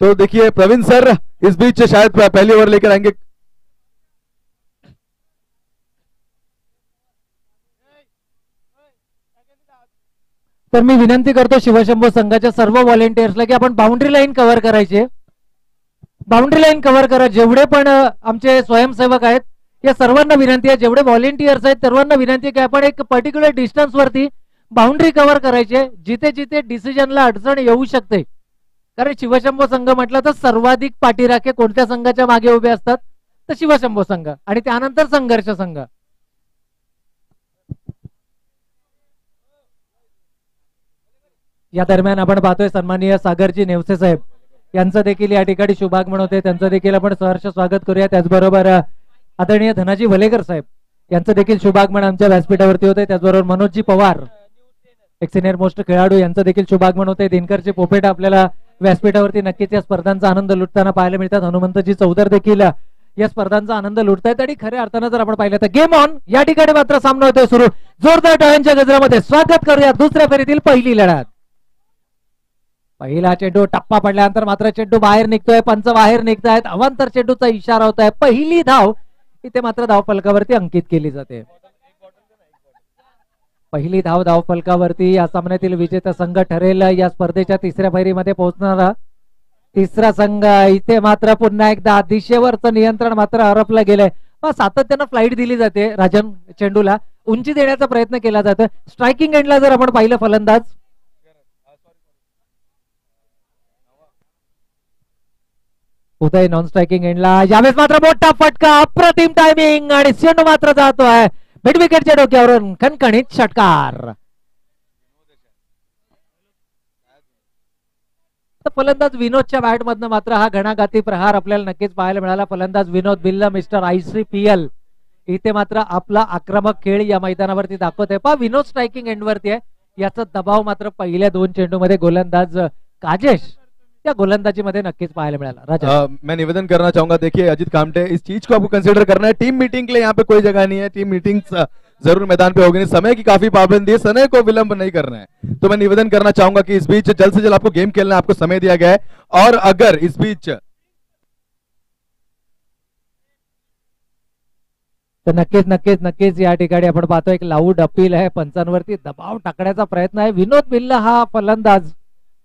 तो देखिए प्रवीण सर इस बीच शायद पहली ओवर लेकर आएंगे। तर मी विनंती करतो शिवशंभू संघाच्या सर्व व्हॉलेंटियर्सला की आपण बाउंड्री लाईन कव्हर करायचे, बाउंड्री लाईन कव्हर करा। जेवढे पण आमचे स्वयंसेवक आहेत या सर्वांना विनंती आहे, जेवढे व्हॉलेंटियर्स आहेत सर्वांना विनंती आहे की आपण एक पर्टिक्युलर डिस्टन्स वरती बाउंड्री कव्हर करायचे, जिथे जिथे डिसिजनला अडचण येऊ शकते। कारण शिवशंभू संघ म्हटलं तर सर्वाधिक पाठीराखे कोणत्या संघाच्या मागे उभे असतात तर शिवशंभू संघ, आणि त्यानंतर संघर्ष संघ। या दरम्यान आपण पाहतोय सन्माननीय सागरजी नेवसे साहेब यांचं देखील या ठिकाणी शुभागमन होते, त्यांचं देखील आपण सहर्ष स्वागत करूया। त्याचबरोबर आदरणीय धनाजी वलेकर साहेब यांचं देखील शुभागमन आमच्या व्यासपीठावरती होते। त्याचबरोबर मनोजजी पवार एक सिनियर मोस्ट खेळाडू यांचं देखील शुभागमन होते। दिनकरजी पोपेट आपल्याला व्यासपीठावरती नक्कीच या स्पर्धांचा आनंद लुटताना पाहायला मिळतात। हनुमंतजी चौधर देखील या स्पर्धांचा आनंद लुटतायत आणि खऱ्या अर्थानं जर आपण पाहिलं तर गेम ऑन या ठिकाणी मात्र सामना होतोय सुरू। जोरदार टाळ्यांच्या गजरामध्ये स्वागत करूया दुसऱ्या फेरीतील पहिली लढत। पहिला चेंडू टप्पा पडल्यानंतर मात्र चेंडू बाहेर निघतोय, पंच बाहेर निघतायत, अवांतर चेंडूचा इशारा होत आहे। पहिली धाव इथे मात्र धावफलकावरती अंकित केली जाते। पहिली धाव धावफलकावरती या सामन्यातील विजेता संघ ठरेल। या स्पर्धेच्या तिसऱ्या फेरीमध्ये पोहोचणारा तिसरा संघ इथे मात्र पुन्हा एकदा दिशेवरचं नियंत्रण मात्र हरपलं गेलंय। सातत्यानं फ्लाईट दिली जाते, राजन चेंडूला उंची देण्याचा प्रयत्न केला जातो। स्ट्रायकिंग एंडला जर आपण पाहिलं फलंदाज उदय नॉन स्ट्रायकिंग एंडला, यावेळेस मात्र मोठा फटका, अप्रतिम टायमिंग आणि चेंडू मात्र जातोय मिड विकेटच्या डोक्यावरून खणखणीत षटकार। फलंदाज विनोदच्या बॅट मधनं मात्र हा घणाघाती प्रहार आपल्याला नक्कीच पाहायला मिळाला। फलंदाज विनोद बिल्ला मिस्टर ICPL इथे मात्र आपला आक्रमक खेळ या मैदानावरती दाखवत आहे। पहा विनोद स्ट्रायकिंग एंड वरती आहे, याचा दबाव मात्र पहिल्या दोन चेंडूमध्ये गोलंदाज काजेश या गोलंदाजी मध्ये नक्कीच पाहायला मिळाला। मैं निवेदन करना चाहूंगा, देखिए अजीत कामटे इस चीज को आपको कंसीडर करना है। टीम मीटिंग के लिए यहाँ पे कोई जगह नहीं है, टीम मीटिंग्स जरूर मैदान पे होगी। समय की काफी पाबंदी है, समय को विलंब नहीं करना है। तो मैं निवेदन करना चाहूंगा कि इस बीच जल्द से जल्द आपको गेम खेलना है, आपको समय दिया गया है। और अगर इस बीच तर नक्कीच नक्कीच नक्कीच या ठिकाणी आपण पाहतो एक लाऊड अपील आहे, पंचांवरती दबाव टाकण्याचा प्रयत्न आहे। विनोद बिल्ला हा फलंदाज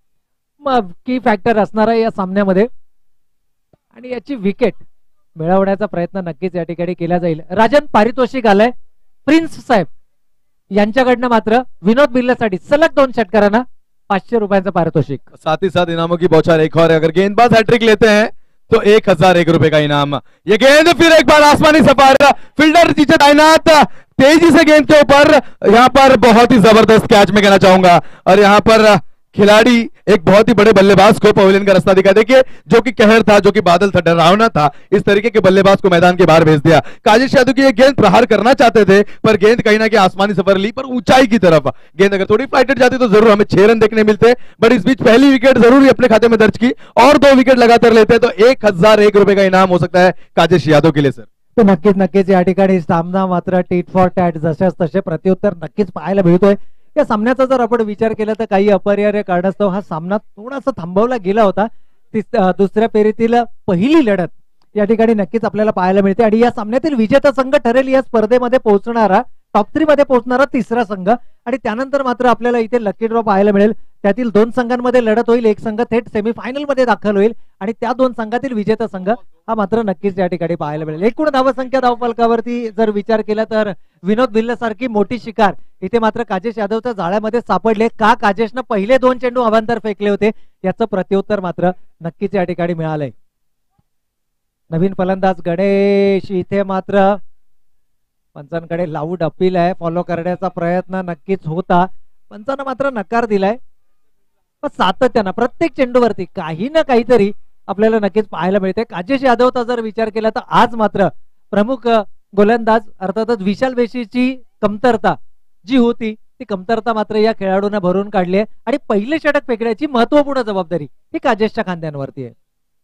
की फॅक्टर असणार आहे या सामन्यामध्ये आणि याची विकेट मिळवण्याचा प्रयत्न नक्कीच या ठिकाणी केला जाईल। राजन पारितोषिक आलंय प्रिन्स साहेब यांच्याकडनं मात्र विनोद बिल्लासाठी सलग 2 षटकारांना 500 रुपयांचं पारितोषिक, साथ ही साथ इनामों की बौछार एक और है। अगर गेंदबाज हैट्रिक लेते हैं तो 1001 रुपए का इनाम। ये गेंद फिर एक बार आसमानी सफार, फील्डर नीचे तैनात, तेजी से गेंद के ऊपर, यहाँ पर बहुत ही जबरदस्त कैच में कहना चाहूंगा। और यहाँ पर खिलाड़ी एक बहुत ही बड़े बल्लेबाज को पवेलियन का रास्ता दिखा, देखिए जो कि कहर था, जो कि बादल था, डरावना था, इस तरीके के बल्लेबाज को मैदान के बाहर भेज दिया। काजिश यादव की ये गेंद प्रहार करना चाहते थे पर गेंद कहीं ना कहीं आसमानी सफर ली, पर ऊंचाई की तरफ गेंद अगर थोड़ी फ्लाइटेड जाती तो जरूर हमें 6 रन देखने मिलते। बट इस बीच पहली विकेट जरूर ही अपने खाते में दर्ज की और 2 विकेट लगातार लेते तो 1001 रुपए का इनाम हो सकता है काजिश यादव के लिए। सर तो नक्कीच नक्कीच या ठिकाणी सामना मात्र टीट फॉर टॅट जशाच तसे प्रत्युत्तर नक्कीच पाहायला मिळतोय। या सामन्याचा जर आपण विचार केला तर काही अपरिहार्य कारणास्तव हा सामना थोडासा थांबवला गेला होता। दुसऱ्या फेरीतील पहिली लढत या ठिकाणी नक्कीच आपल्याला पाहायला मिळते आणि या सामन्यातील विजेता संघ ठरेल या स्पर्धेमध्ये पोहोचणारा टॉप 3 मध्ये पोहोचणारा तिसरा संघ आणि त्यानंतर मात्र आपल्याला इथे लकी ड्रॉ पाहायला मिळेल। त्यातील 2 संघांमध्ये लढत होईल, एक संघ थेट सेमीफायनल मध्ये दाखल होईल आणि त्या 2 संघातील विजेता संघ हा मात्र नक्कीच या ठिकाणी पाहायला मिळेल। एकूण धावसंख्या धावफलकावरती जर विचार केला तर विनोद बिल्ला सारखी मोठी शिकार इथे मात्र काजेश यादवच्या जाळ्यामध्ये सापडले का? काजेशनं पहिले 2 चेंडू अवांतर फेकले होते, याचं प्रत्युत्तर मात्र नक्कीच या ठिकाणी मिळालंय। नवीन फलंदाज गणेश इथे मात्र पंचांकडे लाऊड अपील आहे, फॉलो करण्याचा प्रयत्न नक्कीच होता, पंचांना मात्र नकार दिलाय। पण सातत्यानं प्रत्येक चेंडूवरती काही ना काहीतरी आपल्याला नक्कीच पाहायला मिळते। काजेश यादवचा जर विचार केला तर आज मात्र प्रमुख गोलंदाज अर्थातच विशाल पेशीची कमतरता जी होती ती कमतरता मात्र या खेळाडूंना भरून काढली आहे आणि पहिले षटक फेकण्याची महत्वपूर्ण जबाबदारी ही काजेशच्या खांद्यांवरती आहे।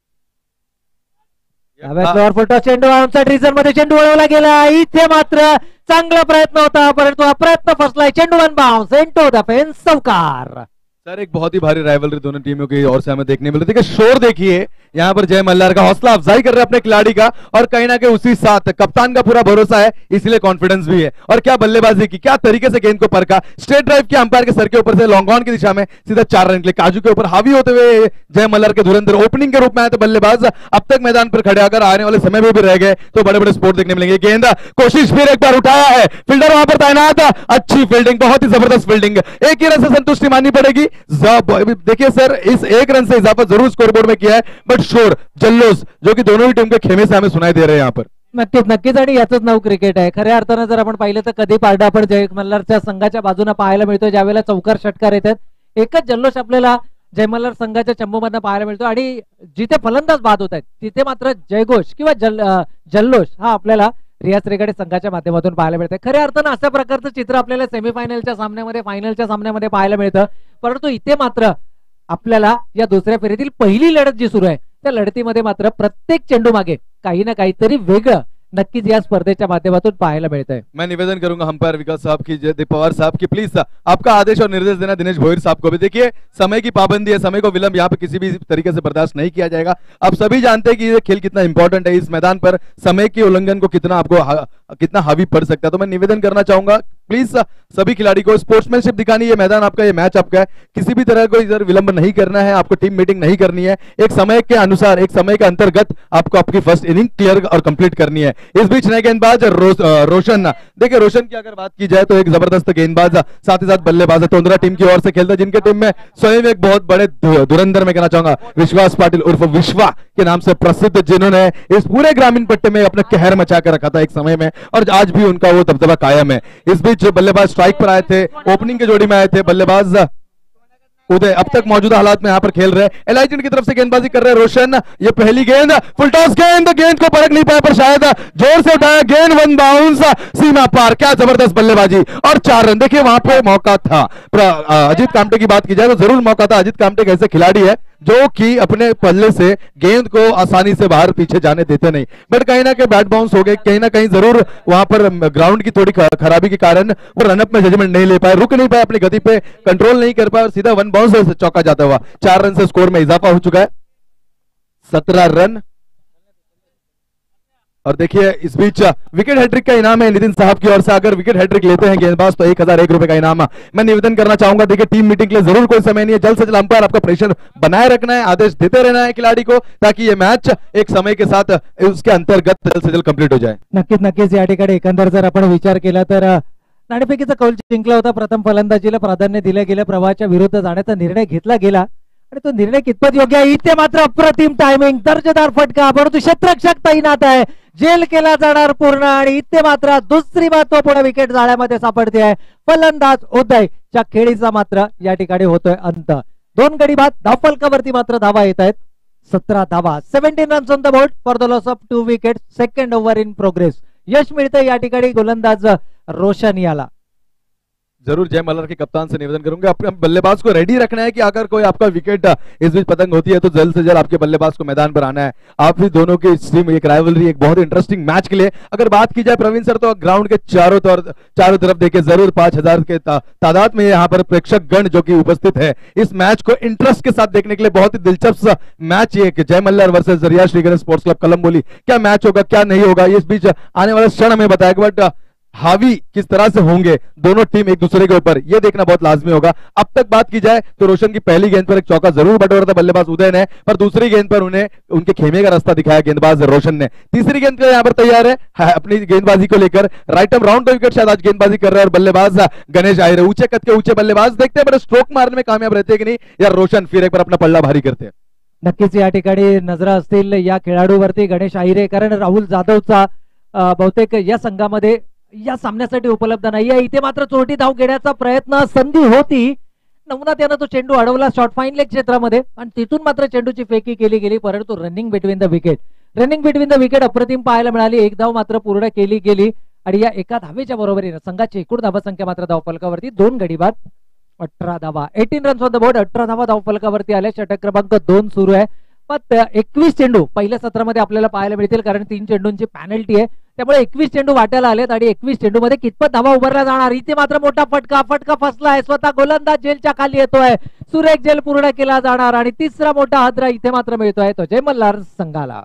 चेंडू आमच्या रिझन मध्ये चेंडू वळवला गेला, इथे मात्र चांगला प्रयत्न होता परंतु हा प्रयत्न फसलाय। चेंडू one bounce into the fence, चौकार। सर एक बहुत ही भारी राइवलरी दोनों टीमों की ओर से हमें देखने मिल रही है। शोर देखिए यहाँ पर जय मल्हार का हौसला अफजाई कर रहे हैं अपने खिलाड़ी का, और कहीं ना कहीं उसी साथ कप्तान का पूरा भरोसा है, इसलिए कॉन्फिडेंस भी है। और क्या बल्लेबाजी की, क्या तरीके से गेंद को परखा, स्ट्रेट ड्राइव के अंपायर के सर के ऊपर से लॉन्ग ऑन की दिशा में सीधा 4 रन के लिए काजू के ऊपर हावी होते हुए जय मल्हार के धुरंधर ओपनिंग के रूप में आए थे बल्लेबाज। अब तक मैदान पर खड़े अगर आने वाले समय में भी रह गए तो बड़े बड़े स्पोर्ट देखने मिलेंगे। गेंद कोशिश फिर एक बार उठाया है, फील्डर वहां पर तैनात, अच्छी फील्डिंग, बहुत ही जबरदस्त फील्डिंग, एक ही रन से संतुष्टि माननी पड़ेगी। देखिए सर इस एक रन से इजाफा जरूर स्कोरबोर्ड में किया है, बट शोर जल्लोष जो कि दोनों ही टीम के खेमे से हमें सुनाई दे रहे हैं यहाँ पर। नक्कीच नक्कीच, आणि याच नाव क्रिकेट आहे खऱ्या अर्थानं। जर आपण पाहिलं तर कधी पारडा आपण जय मल्हारच्या संघाच्या बाजूने पाहायला मिळतो, ज्यावेळेला चौकार षटकार येतात एकच जल्लोष आपल्याला जय मल्हार संघाच्या चंबूमधनं पाहायला मिळतो, आणि जिथे फलंदाज बाद होत आहेत तिथे मात्र जयघोष किंवा जल्लोष हा आपल्याला रियाज रेगाडे संघाच्या माध्यमातून पाहायला मिळते। खऱ्या अर्थानं अशा प्रकारचं चित्र आपल्याला सेमीफायनलच्या सामन्यामध्ये, फायनलच्या सामन्यामध्ये पाहायला मिळतं, परंतु इथे मात्र आपल्याला या दुसऱ्या फेरीतील पहिली लढत जी सुरू आहे त्या लढतीमध्ये मात्र प्रत्येक चेंडू मागे काही ना काहीतरी वेगळं नक्कीच या स्पर्धेच्या माध्यमातून पाहायला मिळतंय। मैं निवेदन करूंगा अंपायर विकास साहब की, जयदीप पवार साहब की, प्लीज आपका आदेश और निर्देश देना दिनेश भोईर साहब को भी। देखिए समय की पाबंदी है, समय को विलंब यहाँ पे किसी भी तरीके से बर्दाश्त नहीं किया जाएगा। आप सभी जानते हैं कि ये खेल कितना इंपॉर्टेंट है, इस मैदान पर समय के उल्लंघन को कितना आपको कितना हावी पड़ सकता है। तो मैं निवेदन करना चाहूंगा प्लीज सभी खिलाड़ी को स्पोर्ट्समैनशिप दिखानी, ये मैदान आपका, ये मैच आपका है, किसी भी तरह को इधर विलंब नहीं करना है, आपको टीम मीटिंग नहीं करनी है, एक समय के अनुसार, एक समय के अंतर्गत आपको आपकी फर्स्ट इनिंग क्लियर और कंप्लीट करनी है। इस बीच नए गेंदबाज रोशन, देखिए रोशन की अगर बात की जाए तो एक जबरदस्त गेंदबाज, साथ ही साथ बल्लेबाज, तोंदरा टीम की ओर से खेलता है, जिनके टीम में स्वयं एक बहुत बड़े धुरंधर में कहना चाहूंगा विश्वास पाटिल उर्फ विश्वा के नाम से प्रसिद्ध, जिन्होंने इस पूरे ग्रामीण पट्टे में अपना कहर मचा कर रखा था एक समय में, और आज भी उनका वो दबदबा कायम है। इस बीच बल्लेबाज स्ट्राइक पर आए थे, ओपनिंग के जोड़ी में आए थे बल्लेबाज उदय, अब तक मौजूदा हालात में यहां पर खेल रहे हैं। एलाइजन की तरफ से गेंदबाजी कर रहे हैं रोशन, ये पहली गेंद फुल टॉस गेंद को परख नहीं पाया, पर शायद जोर से उठाया, गेंद वन बाउंस सीमा पार, क्या जबरदस्त बल्लेबाजी और 4 रन। देखिए वहां पे मौका था, अजीत कामटे की बात की जाए तो जरूर मौका था। अजीत कामटे एक ऐसे खिलाड़ी है जो कि अपने पल्ले से गेंद को आसानी से बाहर पीछे जाने देते नहीं, बट कहीं ना कहीं बैट बाउंस हो गए, कहीं ना कहीं जरूर वहां पर ग्राउंड की थोड़ी खराबी के कारण वो रनअप में जजमेंट नहीं ले पाए, रुक नहीं पाए, अपनी गति पे कंट्रोल नहीं कर पाए और सीधा वन बाउंस से चौका जाता हुआ 4 रन से स्कोर में इजाफा हो चुका है, 17 रन। और देखिए इस बीच विकेट हैट्रिक का इनाम है नितिन साहब की ओर से, अगर विकेट हैट्रिक लेते हैं गेंदबाज तो 1001 रुपए का इनाम। मैं निवेदन करना चाहूंगा, देखिए टीम मीटिंग के लिए जरूर कोई समय नहीं है, जल्द से जल्द अंपायर आपका प्रेशर बनाए रखना है, आदेश देते रहना है खिलाड़ी को, ताकि ये मैच एक समय के साथ उसके अंतर्गत जल्द से जल्द कंप्लीट हो जाए। नक्कीच नक्कीच, या ठिकाणी एकंदर जर आपण विचार केला तर नाणेफेकीचा कौल जिंकला होता, प्रथम फलंदाजीला प्राधान्य दिलं गेलं, प्रवाहाच्या विरुद्ध जाण्याचा निर्णय घेतला गेला आणि तो निर्णय कितपत योग्य आहे, इथे मात्र अप्रतिम टायमिंग, दर्जेदार फटका, परंतु क्षेत्ररक्षक तैनात आहे, जेल केला जाणार पूर्ण, आणि इथे मात्र दुसरी महत्वपूर्ण विकेट जाळ्यामध्ये सापडते आहे। फलंदाज उदयच्या खेळीचा मात्र या ठिकाणी होतोय अंत, 2 गडी बाद, धावफलकावरती मात्र धावा येत आहेत, 17 धावा, 17 runs on the board for the loss of 2 wicket, second over in progress. यश मिळतं या ठिकाणी गोलंदाज रोशन याला। जरूर जय मल्हार के कप्तान से निवेदन करूंगा, अपने बल्लेबाज को रेडी रखना है कि अगर कोई आपका विकेट इस बीच पतंग होती है तो जल्द से जल्द आपके बल्लेबाज को मैदान पर आना है। आप भी दोनों की टीम एक राइवलरी, एक बहुत इंटरेस्टिंग मैच के लिए अगर बात की जाए प्रवीण सर, तो ग्राउंड के चारों तरफ देखिए जरूर 5000 के तादाद में यहाँ पर प्रेक्षक गण जो कि उपस्थित है, इस मैच को इंटरेस्ट के साथ देखने के लिए बहुत ही दिलचस्प मैच ये Jay Malhar versus Riya Shriganesh sports club Kalamboli, क्या मैच होगा क्या नहीं होगा इस बीच आने वाले क्षण हमें बताएगा, बट हावी किस तरह से होंगे दोनों टीम एक दूसरे के ऊपर, यह देखना बहुत लाजमी होगा। अब तक बात की जाए तो रोशन की पहली गेंद पर एक चौका जरूर बटोरा था बल्लेबाज उदय ने, पर दूसरी गेंद पर उन्हें उनके खेमे का रास्ता दिखाया गेंदबाज रोशन ने। तीसरी गेंद के यहाँ पर तैयार है अपनी गेंदबाजी को लेकर, राइट आर्म राउंड विकेट शायद आज गेंदबाजी कर रहे हैं, और बल्लेबाज गणेश आहिरे, ऊंचे कद के ऊंचे बल्लेबाज, देखते हैं बड़े स्ट्रोक मारने में कामयाब रहते हैं कि नहीं, या रोशन फिर एक बार अपना पल्ला भारी करते हैं। नक्कीच या ठिकाणी नजरा असतील या खेळाडूवरती गणेश आहिरे, कारण राहुल जाधवचा बहुतेक या संघामध्ये या सामन्यासाठी उपलब्ध नाहीये, इथे मात्र चोरटी धाव घेण्याचा प्रयत्न, संधी होती, नमुना त्यानं तो चेंडू अडवला शॉर्ट फाईन लेग क्षेत्रामध्ये, आणि तिथून मात्र चेंडूची फेकी केली गेली, परंतु रनिंग बिटवीन द विकेट अप्रतिम पाहायला मिळाली, एक धाव मात्र पूर्ण केली गेली, आणि या एका धावेच्या बरोबरीने संघाची एकूण धावसंख्या मात्र धावफलकावरती 2 गडी बाद, 18 धावा, 18 रन्स ऑन द बोर्ड, 18 धावा धावफलकावरती आल्या, षटक क्रमांक 2 सुरू आहे। 21 चेंडू पहिल्या सत्रामध्ये आपल्याला पाहायला मिळतील, कारण 3 चेंडूंची पॅनल्टी आहे, त्यामुळे 21 चेंडू वाट्याला आलेत आणि 21 चेंडू मध्ये कितपत धावा उभारला जाणार, इथे मात्र मोठा फटका फसलाय, स्वतः गोलंदाज जेलच्या खाली येतोय, सुरेख जेल पूर्ण केला जाणार आणि तिसरा मोठा हादरा इथे मात्र मिळतोय तो जय मल्हार संघाला.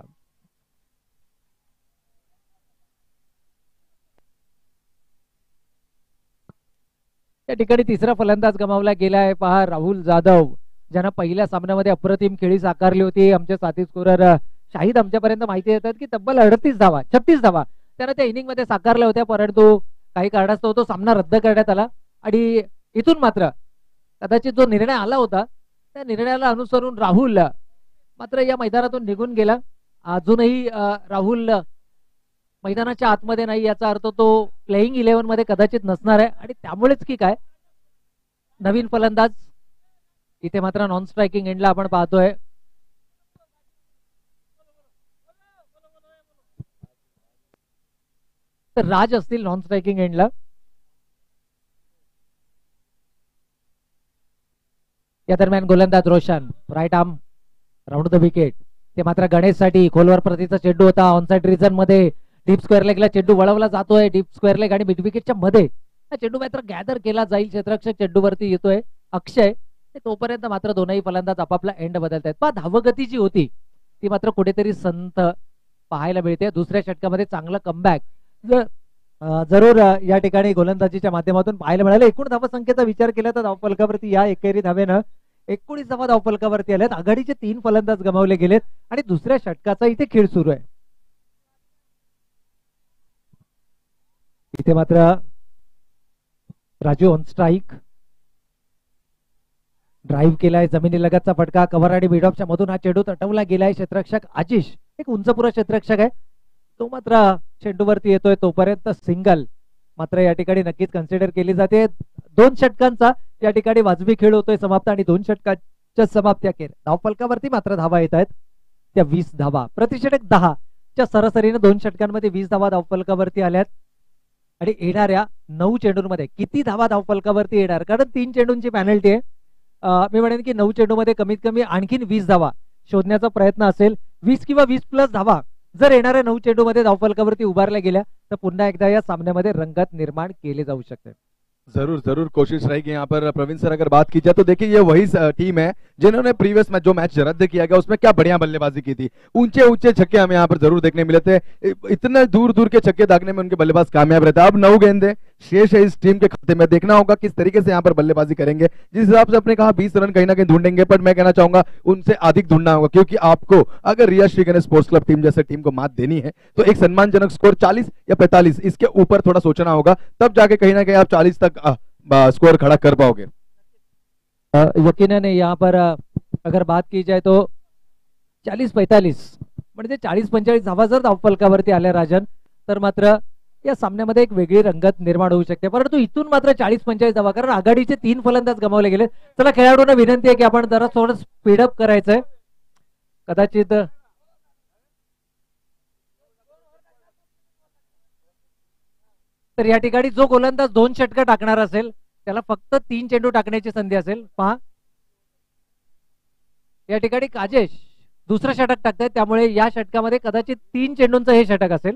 या ठिकाणी तिसरा फलंदाज गमावला गेलाय. पहा राहुल जाधव, ज्यांना पहिल्या सामन्यामध्ये अप्रतिम खेळी साकारली होती. आमचे साथी स्कोरर शाहिद आमच्यापर्यंत माहिती देतात की तब्बल 36 धावा त्यानं त्या इनिंग मध्ये साकारल्या होत्या, परंतु काही कारणास्तव तो सामना रद्द करण्यात आला आणि इथून मात्र कदाचित जो निर्णय आला होता त्या निर्णयाला अनुसरून राहुल मात्र या मैदानातून निघून गेला. अजूनही राहुल मैदानाच्या आतमध्ये नाही, याचा अर्थ तो प्लेइंग 11 मध्ये कदाचित नसणार आहे आणि त्यामुळेच की काय नवीन फलंदाज इथे मात्र नॉन स्ट्रायकिंग एंडला आपण पाहतोय. तर राज असतील नॉन स्ट्रायकिंग एंडला. या दरम्यान गोलंदाज Roshan right arm round the wicket. ते मात्र गणेशसाठी खोलवर प्रतीचा चेंडू होता. ऑनसाइड रिजन मध्ये डीप स्क्वेअर लेगला चेंडू वळवला जातोय. डीप स्क्वेअर लेग आणि मिड विकेटच्या मध्ये हा चेंडू मात्र गॅदर केला जाईल. क्षेत्ररक्षक चेंडूवरती येतोय अक्षय. तोपर्यंत मात्र दोनही फलंदाज आपापला एंड बदलतायत. पहा धावगती जी होती ती मात्र कुठेतरी संत पाहायला मिळते. दुसऱ्या षटकामध्ये चांगलं कमबॅक जरूर या ठिकाणी गोलंदाजीच्या माध्यमातून पाहायला मिळालं. एकूण धावसंख्येचा विचार केला तर धावफलकावरती या एकेरी धावेनं 19 धावा धावफलकावरती आल्यात. आघाडीचे 3 फलंदाज गमावले गेलेत आणि दुसऱ्या षटकाचा इथे खेळ सुरू आहे. इथे मात्र राजू ऑन स्ट्राईक, ड्राईव्ह केलाय, जमिनी लगतचा फटका, कव्हर आणि मिडऑफच्या मधून हा चेंडू तटवला गेलाय. क्षेत्ररक्षक आशिष एक उंचपुरा क्षेत्ररक्षक आहे, तो मात्र चेंडूवरती येतोय. तोपर्यंत सिंगल मात्र या ठिकाणी नक्कीच कन्सिडर केली जाते. 2 षटकांचा या ठिकाणी वाजवी खेळ होतोय समाप्त आणि 2 षटकांच्या समाप्ती अखेर धावफलकावरती मात्र धावा येत आहेत त्या 20 धावा. प्रतिषटक 10 च्या सरासरीने 2 षटकांमध्ये 20 धावा धावफलकावरती आल्यात आणि येणाऱ्या 9 चेंडूंमध्ये किती धावा धावफलकावरती येणार, कारण 3 चेंडूंची पॅनल्टी आहे. मी म्हणेन की 9 चेंडूमध्ये कमीत कमी आणखीन 20 धावा शोधण्याचा प्रयत्न असेल. 20 किंवा 20+ धावा जर येणाऱ्या 9 चेंडूमध्ये धावफलकावरती उभारल्या गेल्या तर पुन्हा एकदा या सामन्यामध्ये रंगत निर्माण केले जाऊ शकते. जरूर जरूर कोशिश रहेगी यहाँ पर। प्रवीण सर अगर बात की जाए तो देखिए ये वही टीम है जिन्होंने प्रीवियस मैच जो मैच रद्द किया गया उसमें क्या बढ़िया बल्लेबाजी की थी। ऊंचे ऊंचे छक्के हमें यहाँ पर जरूर देखने मिले थे, इतने दूर दूर के छक्के दागने में उनके बल्लेबाज कामयाब रहते। अब 9 गेंदें शेष है इस टीम के खाते में, देखना होगा किस तरीके से यहाँ पर बल्लेबाजी करेंगे। जिस हिसाब से आपने कहा 20 रन कहीं ना कहीं ढूंढेंगे, पर मैं कहना चाहूंगा उनसे अधिक ढूंढना होगा, क्योंकि आपको अगर Riya Shri Ganesh sports club team जैसे टीम को मात देनी है तो एक सम्मानजनक स्कोर 40 या 45 इसके ऊपर थोड़ा सोचना होगा, तब जाके कहीं ना कहीं आप 40 तक स्कोर खड़ा कर पाओगे। यकीनन यहाँ पर अगर बात की जाए तो 40-45 म्हणजे 40-45 धावा जर धावफलकावरती आल्या राजन तर मात्र या सामन्यामध्ये एक वेगळी रंगत निर्माण होऊ शकते। परंतु इथून मात्र 40-45 धावा, कारण आघाडीचे 3 फलंदाज गमावले गेले। चला खेळाडूंना विनंती आहे की आपण जरा थोडं स्पीडअप करायचंय, कदाचित तर या ठिकाणी जो गोलंदाज 2 षटकं टाकणार असेल त्याला फक्त 3 चेंडू टाकण्याची संधी असेल। पहा या ठिकाणी काजेश दुसरं षटक टाकतायत, त्यामुळे या षटकामध्ये कदाचित 3 चेंडूंचं हे षटक असेल।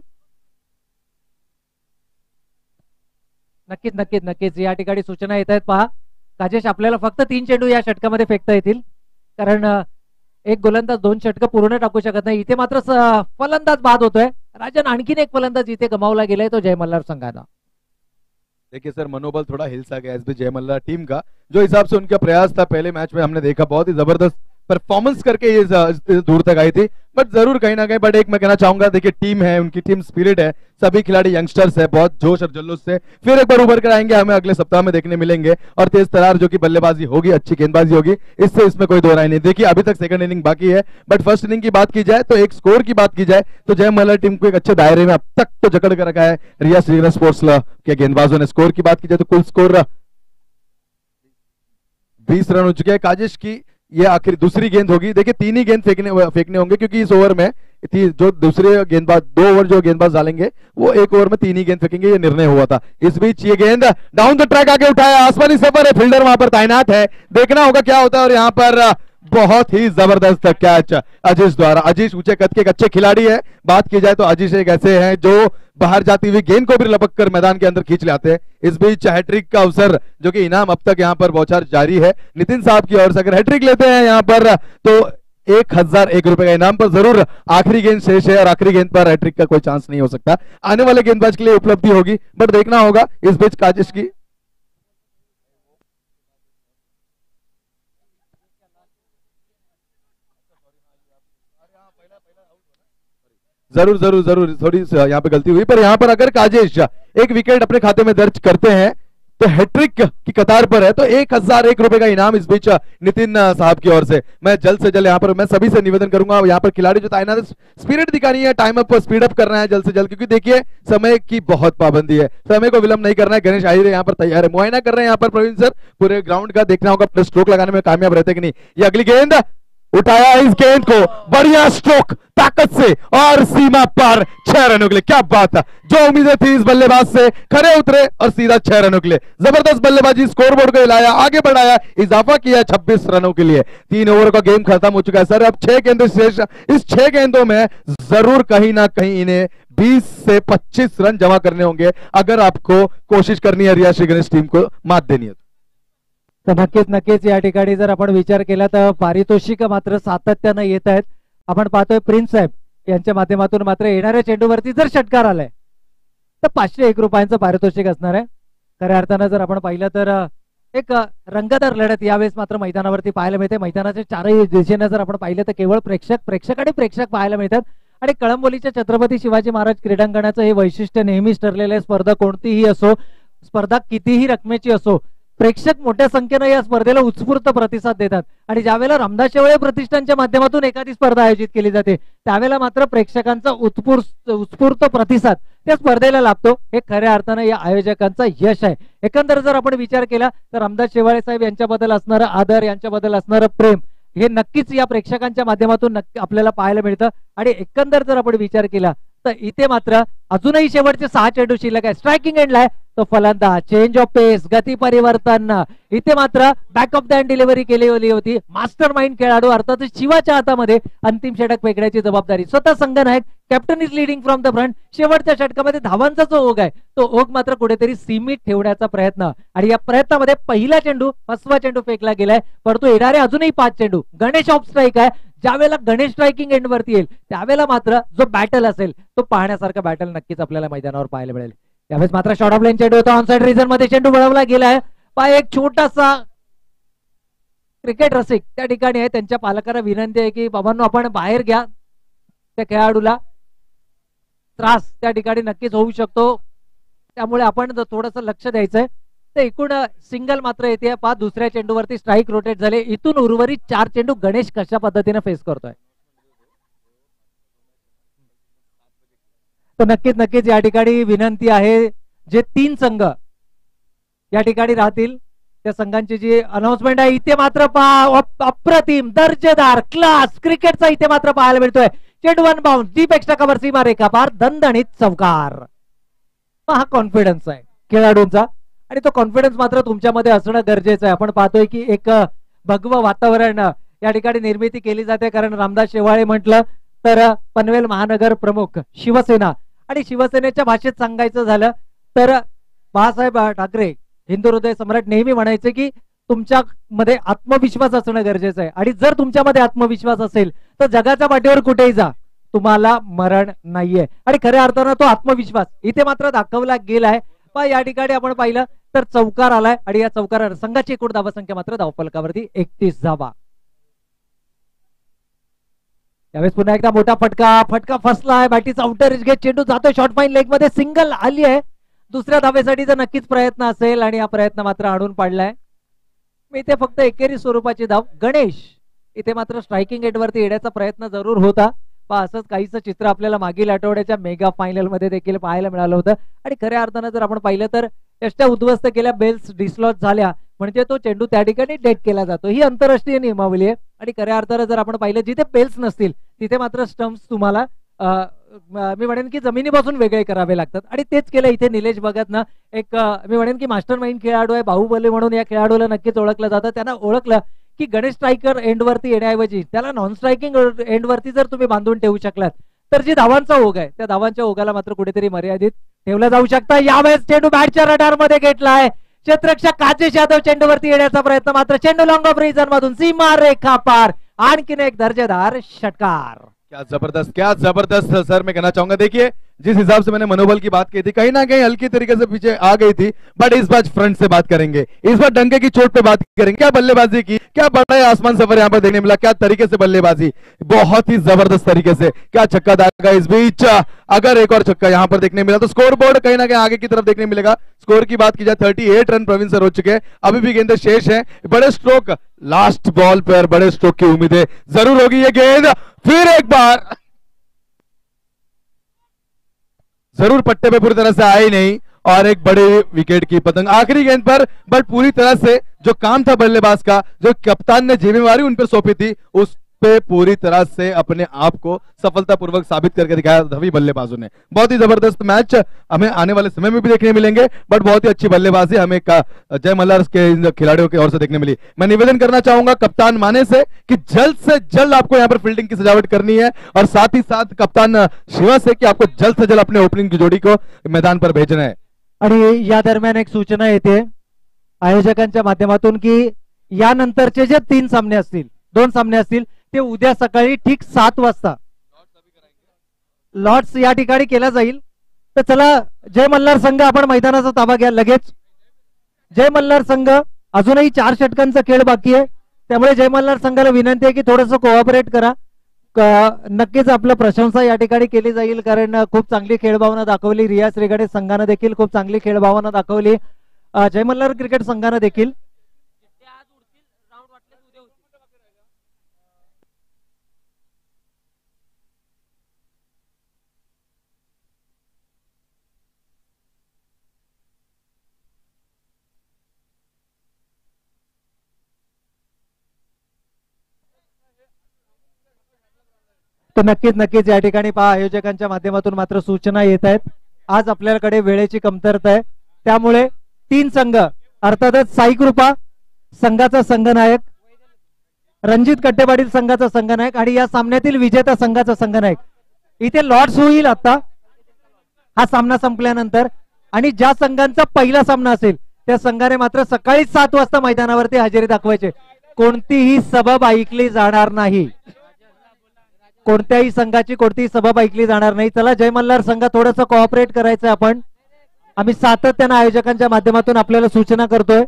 नक्कीच नक्कीच नक्कीच या ठिकाणी सूचना येत आहेत। पहा काजेश आपल्याला फक्त 3 चेंडू या षटकामध्ये फेकता येतील, कारण एक गोलंदाज 2 षटकं पूर्ण टाकू शकत नाही। इथे मात्र फलंदाज बाद होतोय राजन, आणखीन एक फलंदाज इथे गमावला गेलाय तो जय मल्हार संघाला। देखिए सर मनोबल थोड़ा हिल सा गया एसबी जय मल्हार टीम का, जो हिसाब से उनका प्रयास था पहले मैच में हमने देखा, बहुत ही जबरदस्त परफॉर्मेंस करके ये दूर तक आई थी। बट जरूर कहीं ना कहीं बट एक मैं कहना चाहूंगा, देखिए टीम है, उनकी टीम स्पिरिट है, सभी खिलाड़ी यंगस्टर्स है, बहुत जोश और जुल्लूस से फिर एक बार उभर कर आएंगे, हमें अगले सप्ताह में देखने मिलेंगे। और तेज तरार जो कि बल्लेबाजी होगी, अच्छी गेंदबाजी होगी, इसमें कोई दो राय नहीं। देखिए अभी तक सेकंड इनिंग बाकी है, बट फर्स्ट इनिंग की बात की जाए तो एक स्कोर की बात की जाए तो जय मल्हार टीम को एक अच्छे दायरे में अब तक तो जकड़ कर रखा है रिया श्री गणेश स्पोर्ट्स क्लब के गेंदबाजों ने। स्कोर की बात की जाए तो कुल स्कोर 20 रन हो चुके हैं। काजेश की ये आखिर दूसरी गेंद होगी, देखिए 3 ही गेंद फेंकने होंगे, क्योंकि इस ओवर में जो दूसरे गेंदबाज 2 ओवर जो गेंदबाज डालेंगे वो 1 ओवर में 3 ही गेंद फेंकेंगे, ये निर्णय हुआ था। इस बीच ये गेंद डाउन द ट्रैक आके उठाया, आसमानी सफर है, फील्डर वहां पर तैनात है, देखना होगा क्या होता है। और यहाँ पर बहुत ही जबरदस्त कैच अजीश द्वारा। अजीश ऊंचे कद के एक अच्छे खिलाड़ी है। बात की जाए तो अजीश एक ऐसे हैं जो बाहर जाती हुई गेंद को भी लपक कर मैदान के अंदर खींच लाते हैं। इस बीच हैट्रिक का अवसर जो कि इनाम अब तक यहाँ पर बौछार जारी है नितिन साहब की ओर से। अगर हैट्रिक लेते हैं यहाँ पर तो 1001 रुपए का इनाम पर जरूर आखिरी गेंद शेष है और आखिरी गेंद पर हैट्रिक का कोई चांस नहीं हो सकता। आने वाले गेंदबाज के लिए उपलब्धि होगी बट देखना होगा इस बीच काजिश की। जरूर जरूर जरूर थोड़ी यहाँ पे गलती हुई पर यहाँ पर अगर काजेश एक विकेट अपने खाते में दर्ज करते हैं तो हैट्रिक की कतार पर है। तो 1001 रुपए का इनाम इस बीच नितिन साहब की ओर से। मैं जल्द से जल्द यहाँ पर मैं सभी से निवेदन करूंगा यहाँ पर खिलाड़ी जो तैनात स्पिरिट दिखानी है, टाइम अप स्पीड अप करना है जल्द से जल्द, क्योंकि देखिए समय की बहुत पाबंदी है, समय को विलंब नहीं करना है। गणेश आहिर यहाँ पर तैयार है, मुआयना कर रहे हैं यहाँ पर प्रवीण सर पूरे ग्राउंड का, देखना होगा अपने स्ट्रोक लगाने में कामयाब रहते कि नहीं। ये अगली गेंद उठाया इस गेंद को, बढ़िया स्ट्रोक ताकत से और सीमा पार 6 रनों के लिए। क्या बात है, जो उम्मीदें थी इस बल्लेबाज से खरे उतरे और सीधा 6 रनों के लिए। जबरदस्त बल्लेबाजी, स्कोरबोर्ड को हिलाया, आगे बढ़ाया, इजाफा किया 26 रनों के लिए। 3 ओवर का गेम खत्म हो चुका है सर, अब 6 गेंदों शेष। इस 6 गेंदों में जरूर कहीं ना कहीं इन्हें 20 से 25 रन जमा करने होंगे अगर आपको कोशिश करनी है रिया श्री गणेश टीम को मात देनी है। तर नक्कीच नक्कीच या ठिकाणी जर आपण विचार केला तर पारितोषिक मात्र सातत्यानं येत आहेत। आपण पाहतोय प्रिन्स साहेब यांच्या माध्यमातून मात्र येणाऱ्या चेंडूवरती जर षटकार आलाय तर 501 रुपयांचं पारितोषिक असणार आहे। खऱ्या अर्थानं जर आपण पाहिलं तर एक रंगतदार लढत यावेळेस मात्र मैदानावरती पाहायला मिळते। मैदानाच्या चारही दिशेने जर आपण पाहिलं तर केवळ प्रेक्षक आणि प्रेक्षक पाहायला मिळतात आणि कळंबोलीच्या छत्रपती शिवाजी महाराज क्रीडांगणाचं हे वैशिष्ट्य नेहमीच ठरलेलं आहे। स्पर्धा कोणतीही असो, स्पर्धा कितीही रकमेची असो, प्रेक्षक मोठ्या संख्येने या स्पर्धेला उत्स्फूर्त प्रतिसाद देतात आणि ज्यावेळेला रामदास शेवाळे प्रतिष्ठानच्या माध्यमातून एखादी स्पर्धा आयोजित केली जाते त्यावेळेला मात्र प्रेक्षकांचा उत्स्फूर्त प्रतिसाद त्या स्पर्धेला लाभतो। हे खऱ्या अर्थाने या आयोजकांचा यश आहे। एकंदर जर आपण विचार केला तर रामदास शेवाळे साहेब यांच्याबद्दल असणारा आदर, यांच्याबद्दल असणारं प्रेम हे नक्कीच या प्रेक्षकांच्या माध्यमातून आपल्याला पाहायला मिळतं। आणि एकंदर जर आपण विचार केला तर इथे मात्र अजूनही शेवटचे 6 चेंडू शिल्लक आहे। स्ट्रायकिंग एंडला आहे तो फलंदाज, चेंज ऑफ पेस, गती परिवर्तन, इथे मात्र back of the hand delivery केली होती। मास्टर माइंड खेळाडू अर्थातच शिवाच्या हातामध्ये अंतिम षटक फेकण्याची जबाबदारी। स्वतः संघनायक captain is leading from the front. शेवटच्या षटकामध्ये धावांचा जो ओघ आहे तो ओघ मात्र कुठेतरी सीमित ठेवण्याचा प्रयत्न आणि या प्रयत्नामध्ये पहिला चेंडू 5वा चेंडू फेकला गेलाय परंतु येणारे अजूनही 5 चेंडू। गणेश ऑफ स्ट्राईक आहे, ज्यावेळेला गणेश स्ट्रायकिंग एंड वरती येईल त्यावेळेला मात्र जो बॅटल असेल तो पाहण्यासारखा बॅटल नक्कीच आपल्याला मैदानावर पाहायला मिळेल। यावेळेस मात्र शॉर्ट ऑफ लाईन चेंडू होता, ऑनसाइड रिजन मध्ये चेंडू वळवला गेलाय। एक छोटासा क्रिकेट रसिक त्या ठिकाणी आहे, त्यांच्या पालकांना विनंती आहे की बाबांनो आपण बाहेर घ्या, त्या खेळाडूला त्रास त्या ठिकाणी नक्कीच होऊ शकतो, त्यामुळे आपण थोडंसं लक्ष द्यायचंय। तर एकूण सिंगल मात्र येते, 5 दुसऱ्या चेंडूवरती स्ट्राईक रोटेट झाले। इथून उर्वरित 4 चेंडू गणेश कशा पद्धतीने फेस करतोय तर नक्कीच या ठिकाणी विनंती आहे जे 3 संघ या ठिकाणी राहतील त्या संघांची जी अनाउन्समेंट आहे इथे मात्र अप्रतिम दर्जेदार क्लास क्रिकेटचा इथे मात्र पाहायला मिळतोय। चेंडू 1 बाउंस, डीप एक्स्ट्रा कव्हर, सीमा रेखा पार, दणदणीत चौकार। हा कॉन्फिडन्स आहे खेळाडूंचा आणि तो कॉन्फिडन्स मात्र तुमच्यामध्ये असणं गरजेचं आहे। आपण पाहतोय की एक भगवं वातावरण या ठिकाणी निर्मिती केली जाते, कारण रामदास शेवाळे म्हटलं तर पनवेल महानगर प्रमुख शिवसेना आणि शिवसेनेच्या भाषेत सांगायचं झालं तर बाळासाहेब ठाकरे हिंदू हृदय सम्राट नेहमी म्हणायचे की तुमच्यामध्ये आत्मविश्वास असणं गरजेचं आहे आणि जर तुमच्यामध्ये आत्मविश्वास असेल तर जगाच्या पाठीवर कुठेही जा, तुम्हाला मरण नाहीये। आणि खऱ्या अर्थानं तो आत्मविश्वास इथे मात्र दाखवला गेलाय। या ठिकाणी आपण पाहिलं तर चौकार आलाय आणि या चौकारावर संघाची एकूण धावसंख्या मात्र धावफलकावरती 31 धावा। यावेळेस पुन्हा एकदा मोठा फटका फसलाय, बॅटीचा आउटर एज घेत चेंडू जातोय शॉर्ट फाईन लेग मध्ये, सिंगल आली आहे। दुसऱ्या धावेसाठीचा नक्कीच प्रयत्न असेल आणि हा प्रयत्न मात्र आणून पाडलाय। मी इथे फक्त एकेरी स्वरूपाची धाव। गणेश इथे मात्र स्ट्रायकिंग एंड वरती येण्याचा प्रयत्न जरूर होता, असंच काहीच चित्र आपल्याला मागील आठवड्याच्या मेगा फायनल मध्ये देखील पाहायला मिळालं होतं। आणि खऱ्या अर्थानं जर आपण पाहिलं तर यष्ट्या उद्ध्वस्त केल्या, बेल्स डिसलॉज झाल्या म्हणजे तो चेंडू त्या ठिकाणी डेट केला जातो, ही आंतरराष्ट्रीय नियमावली आहे। आणि खऱ्या अर्थानं जर आपण पाहिलं जिथे बेल्स नसतील तिथे मात्र स्टंप्स तुम्हाला मी म्हणेन की जमिनीपासून वेगळे करावे लागतात आणि तेच केलं इथे निलेश भगतनं। एक मी म्हणेन की मास्टर माइंड खेळाडू आहे, बाहुबली म्हणून या खेळाडूला नक्कीच ओळखलं जातं। त्यांना ओळखलं की गणेश स्ट्रायकर एंडवरती येण्याऐवजी त्याला नॉन स्ट्रायकिंग एंडवरती जर तुम्ही बांधून ठेवू शकलात तर जी धावांचा ओघ आहे त्या धावांच्या ओघाला मात्र कुठेतरी मर्यादित ठेवला जाऊ शकता. यावेळेस चेंडू बॅटच्या रडारमध्ये घेतलाय. क्षेत्ररक्षक काजेश यादव चेंडूवरती येण्याचा प्रयत्न, मात्र चेंडू लॉंग ऑफ रिजन मधून सीमा रेखा पार. आणखीन एक दर्जेदार षटकार. क्या जबरदस्त सर, मैं कहना चाहूंगा देखिए जिस हिसाब से मैंने मनोबल की बात की थी कहीं ना कहीं हल्की तरीके से पीछे आ गई थी, बट इस बार फ्रंट से बात करेंगे, इस बार डंके की चोट पे बात करेंगे. क्या बल्लेबाजी की, क्या बड़ा आसमान सफर यहाँ पर देखने मिला, क्या तरीके से बल्लेबाजी, बहुत ही जबरदस्त तरीके से, क्या छक्का दागा इस बीच. अगर एक और छक्का यहाँ पर देखने मिला तो स्कोर बोर्ड कहीं ना कहीं आगे की तरफ देखने मिलेगा. स्कोर की बात की जाए 38 रन प्रवीण सर हो चुके हैं, अभी भी गेंदें शेष हैं. बड़े स्ट्रोक लास्ट बॉल पर, बड़े स्ट्रोक की उम्मीदें जरूर होगी. ये गेंद फिर एक बार जरूर पट्टे पे पूरी तरह से आई नहीं और एक बड़े विकेट की पतंग आखिरी गेंद पर, बट पूरी तरह से जो काम था बल्लेबाज का, जो कप्तान ने जिम्मेवारी उन पर सौंपी थी, उस पे पूरी तरह से अपने आप को सफलतापूर्वक साबित करके दिखाया सभी बल्लेबाजों ने. बहुत ही जबरदस्त मैच हमें आने वाले समय में भी देखने मिलेंगे, बट बहुत ही अच्छी बल्लेबाजी हमें जय मल्हार के इन खिलाड़ियों की ओर से देखने मिली. मैं निवेदन करना चाहूंगा कप्तान माने से कि जल्द से जल्द आपको यहाँ पर फील्डिंग की सजावट करनी है और साथ ही साथ कप्तान शिवा से कि आपको जल्द से जल्द अपने ओपनिंग की जोड़ी को मैदान पर भेजना है. आणि या दरम्यान एक सूचना येते आयोजकांच्या माध्यमातून की यानंतरचे जे 3 सामने असतील, 2 सामने असतील, ते उद्या सकाळी ठीक 7 वाजता लॉर्ड्स या ठिकाणी केला जाईल. तर चला जय मल्हार संघ आपण मैदानाचा ताबा घ्या लगेच. जय मल्हार संघ अजूनही 4 षटकांचा खेळ बाकी आहे, त्यामुळे जय मल्हार संघाला विनंती आहे की थोडंसं कोऑपरेट करा. नक्कीच आपलं प्रशंसा या ठिकाणी केली जाईल, कारण खूप चांगली खेळभावना दाखवली. रिया श्रीगणे संघानं देखील खूप चांगली खेळभावना दाखवली, जय मल्हार क्रिकेट संघानं देखील. तर नक्कीच या ठिकाणी पहा आयोजकांच्या माध्यमातून मात्र सूचना येत आहेत. आज आपल्याकडे वेळेची कमतरता आहे, त्यामुळे 3 संघ अर्थातच साई कृपा संघाचा संघनायक, रणजित कट्टेपाटील संघाचा संघनायक आणि या सामन्यातील विजेता संघाचा संघनायक इथे लॉर्ड्स होईल आता हा सामना संपल्यानंतर. आणि ज्या संघांचा पहिला सामना असेल त्या संघाने मात्र सकाळी 7 वाजता मैदानावरती हजेरी दाखवायचे. कोणतीही सबब ऐकली जाणार नाही, कोणत्याही संघाची कोणतीही सबब ऐकली जाणार नाही. चला जय मल्हार संघ थोडंसं कोऑपरेट करायचं आपण, आम्ही सातत्याने आयोजकांच्या माध्यमातून आपल्याला सूचना करतोय.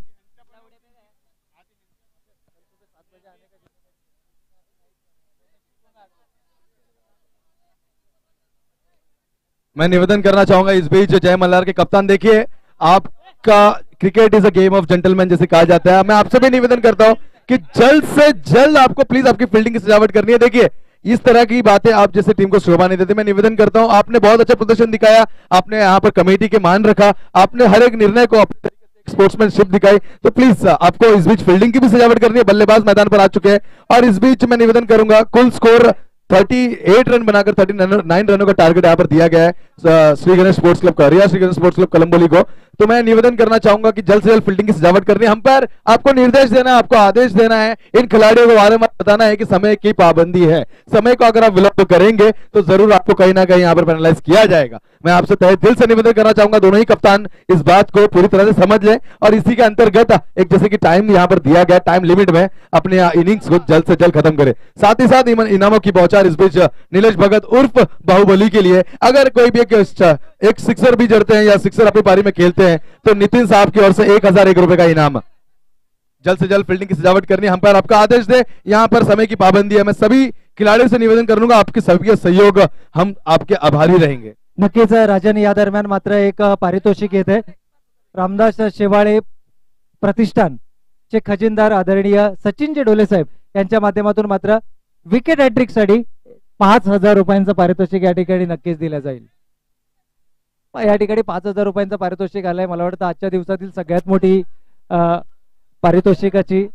मैं निवेदन करना चाहूंगा इस बीच जय मल्हार के कप्तान, देखिए आपका cricket is a game of gentleman जैसे कहा जाता है. मैं आपसे भी निवेदन करता हूं कि जल्द से जल्द आपको प्लीज आपकी फील्डिंग की सजावट करनी है. देखिए इस तरह की बातें आप जैसे टीम को शोभा नहीं देते. मैं निवेदन करता हूं, आपने बहुत अच्छा प्रदर्शन दिखाया, आपने यहाँ पर कमेटी के मान रखा, आपने हर एक निर्णय को स्पोर्ट्समैनशिप दिखाई, तो प्लीज आपको इस बीच फील्डिंग की भी सजावट करनी है. बल्लेबाज मैदान पर आ चुके हैं और इस बीच मैं निवेदन करूंगा कुल स्कोर 38 रन बनाकर 39 रनों का टारगेट यहाँ पर दिया गया है श्री गणेश स्पोर्ट्स क्लब का, रिया श्री गणेश स्पोर्ट्स क्लब कलम्बोली को. तो मैं निवेदन करना चाहूंगा कि जल्द से जल्द फील्डिंग की सजावट करनी है. अंपायर आपको निर्देश देना है, आपको आदेश देना है, इन खिलाड़ियों को बारे में बताना है कि समय की पाबंदी है. समय को अगर आप विलंब करेंगे तो जरूर आपको कहीं ना कहीं यहाँ पर पेनलाइज किया जाएगा. मैं आपसे तहे दिल से निवेदन करना चाहूंगा दोनों ही कप्तान इस बात को पूरी तरह से समझ लें और इसी के अंतर्गत एक जैसे कि टाइम यहाँ पर दिया गया, टाइम लिमिट में अपने इनिंग्स को जल्द से जल्द खत्म करें. साथ ही साथ इनामों की बौछार इस बीच नीलेश भगत उर्फ बाहुबली के लिए, अगर कोई भी एक सिक्सर भी जड़ते हैं या सिक्सर अपनी पारी में खेलते हैं तो नितिन साहब की ओर से 1001 रुपए का इनाम. जल्द से जल्द फील्डिंग की सजावट करनी है, हम पर आपका आदेश दे. यहाँ पर समय की पाबंदी है. मैं सभी खिलाड़ियों से निवेदन करूंगा आपके सभी सहयोग, हम आपके आभारी रहेंगे. नक्कीच राजन, या दरम्यान मात्र एक पारितोषिक येते. रामदास शेवाळे प्रतिष्ठान चे खजिनदार आदरणीय सचिनजी डोले साहेब यांच्या माध्यमातून मात्र विकेट हॅट्रिक साठी 5000 रुपयांचं पारितोषिक या ठिकाणी नक्कीच दिलं जाईल. या ठिकाणी 5000 रुपयांचं पारितोषिक आलंय, मला वाटतं आजच्या दिवसातील सगळ्यात मोठी पारितोषिकाची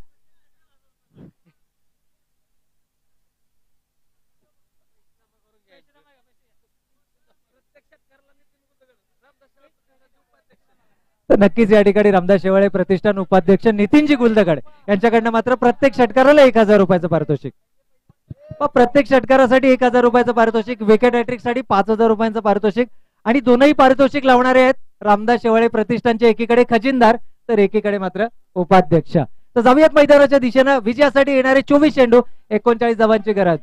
तर नक्कीच या ठिकाणी रामदास शेवाळे प्रतिष्ठान उपाध्यक्ष नितीनजी गुलदगड यांच्याकडनं मात्र प्रत्येक षटकाराला 1000 रुपयाचं पारितोषिक. प्रत्येक षटकारासाठी 1000 रुपयाचं पारितोषिक, विकेट हॅट्रिक साठी 5000 रुपयांचं पारितोषिक. आणि दोनही पारितोषिक लावणारे आहेत रामदास शेवाळे प्रतिष्ठानचे, एकीकडे खजिनदार तर एकीकडे मात्र उपाध्यक्ष. तर जाऊयात मैदानाच्या दिशेनं. विजयासाठी येणारे 24 चेंडू, 39 धावांची गरज.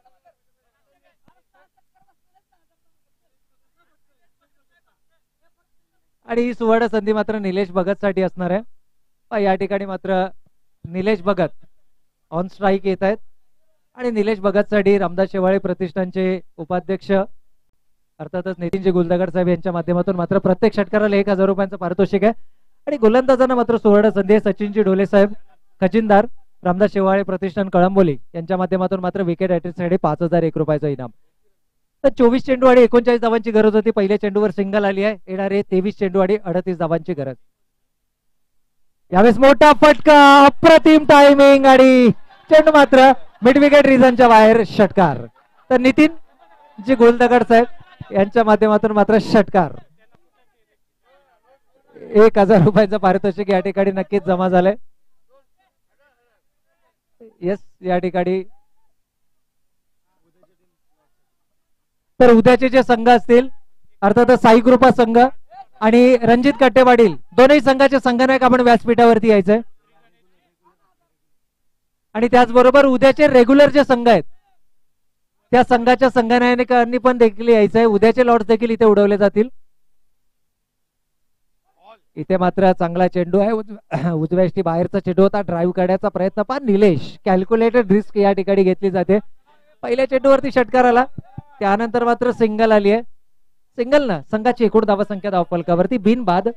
आणि ही सुवर्ण संधी मात्र निलेश भगत साठी असणार आहे. या ठिकाणी मात्र निलेश भगत ऑन स्ट्राईक येत आहेत आणि निलेश भगत साठी रामदास शेवाळे प्रतिष्ठानचे उपाध्यक्ष अर्थातच नितीनजी गुलदगड साहेब यांच्या माध्यमातून मात्र प्रत्येक षटकाराला 1000 रुपयांचं पारितोषिक आहे. आणि गोलंदाजांना मात्र सुवर्ण संधी आहे. सचिनजी ढोले साहेब खजिनदार रामदास शेवाळे प्रतिष्ठान कळंबोली यांच्या माध्यमातून मात्र विकेट हॅट्रिकसाठी 5001 रुपयाचं इनाम. तर 24 चेंडू आणि 39 धावांची गरज होती. पहिल्या चेंडूवर सिंगल आली आहे. येणारे 23 चेंडू आणि 38 धावांची गरज. यावेळेस मोठा फटका, अप्रतिम टायमिंग आणि चेंडू मात्र मिड विकेट रिजनच्या बाहेर. षटकार. तर नितीन जी गुलदगड साहेब यांच्या माध्यमातून मात्र षटकार. 1000 रुपयाचं पारितोषिक या ठिकाणी नक्कीच जमा झालंय. येस, या ठिकाणी तर उद्याचे जे संघ असतील अर्थातच साई कृपा संघ आणि रणजित कट्टेपाटील दोनही संघाचे संघनायक आपण व्यासपीठावरती यायचंय. आणि त्याचबरोबर उद्याचे रेग्युलर जे संघ आहेत त्या संघाच्या संघनायकांनी पण देखील यायचंय. उद्याचे लॉट्स देखील इथे उडवले जातील. इथे मात्र चांगला चेंडू आहे. उजव्याष्टी बाहेरचा चेंडू होता. ड्राईव्ह काढण्याचा प्रयत्न पण निलेश. कॅल्क्युलेटेड रिस्क या ठिकाणी घेतली जाते. पहिल्या चेंडूवरती षटकार आला, त्यानंतर मात्र सिंगल आली आहे. सिंगल ना संघाची एकूण धावा संख्या धावफलकावरती बिनबाद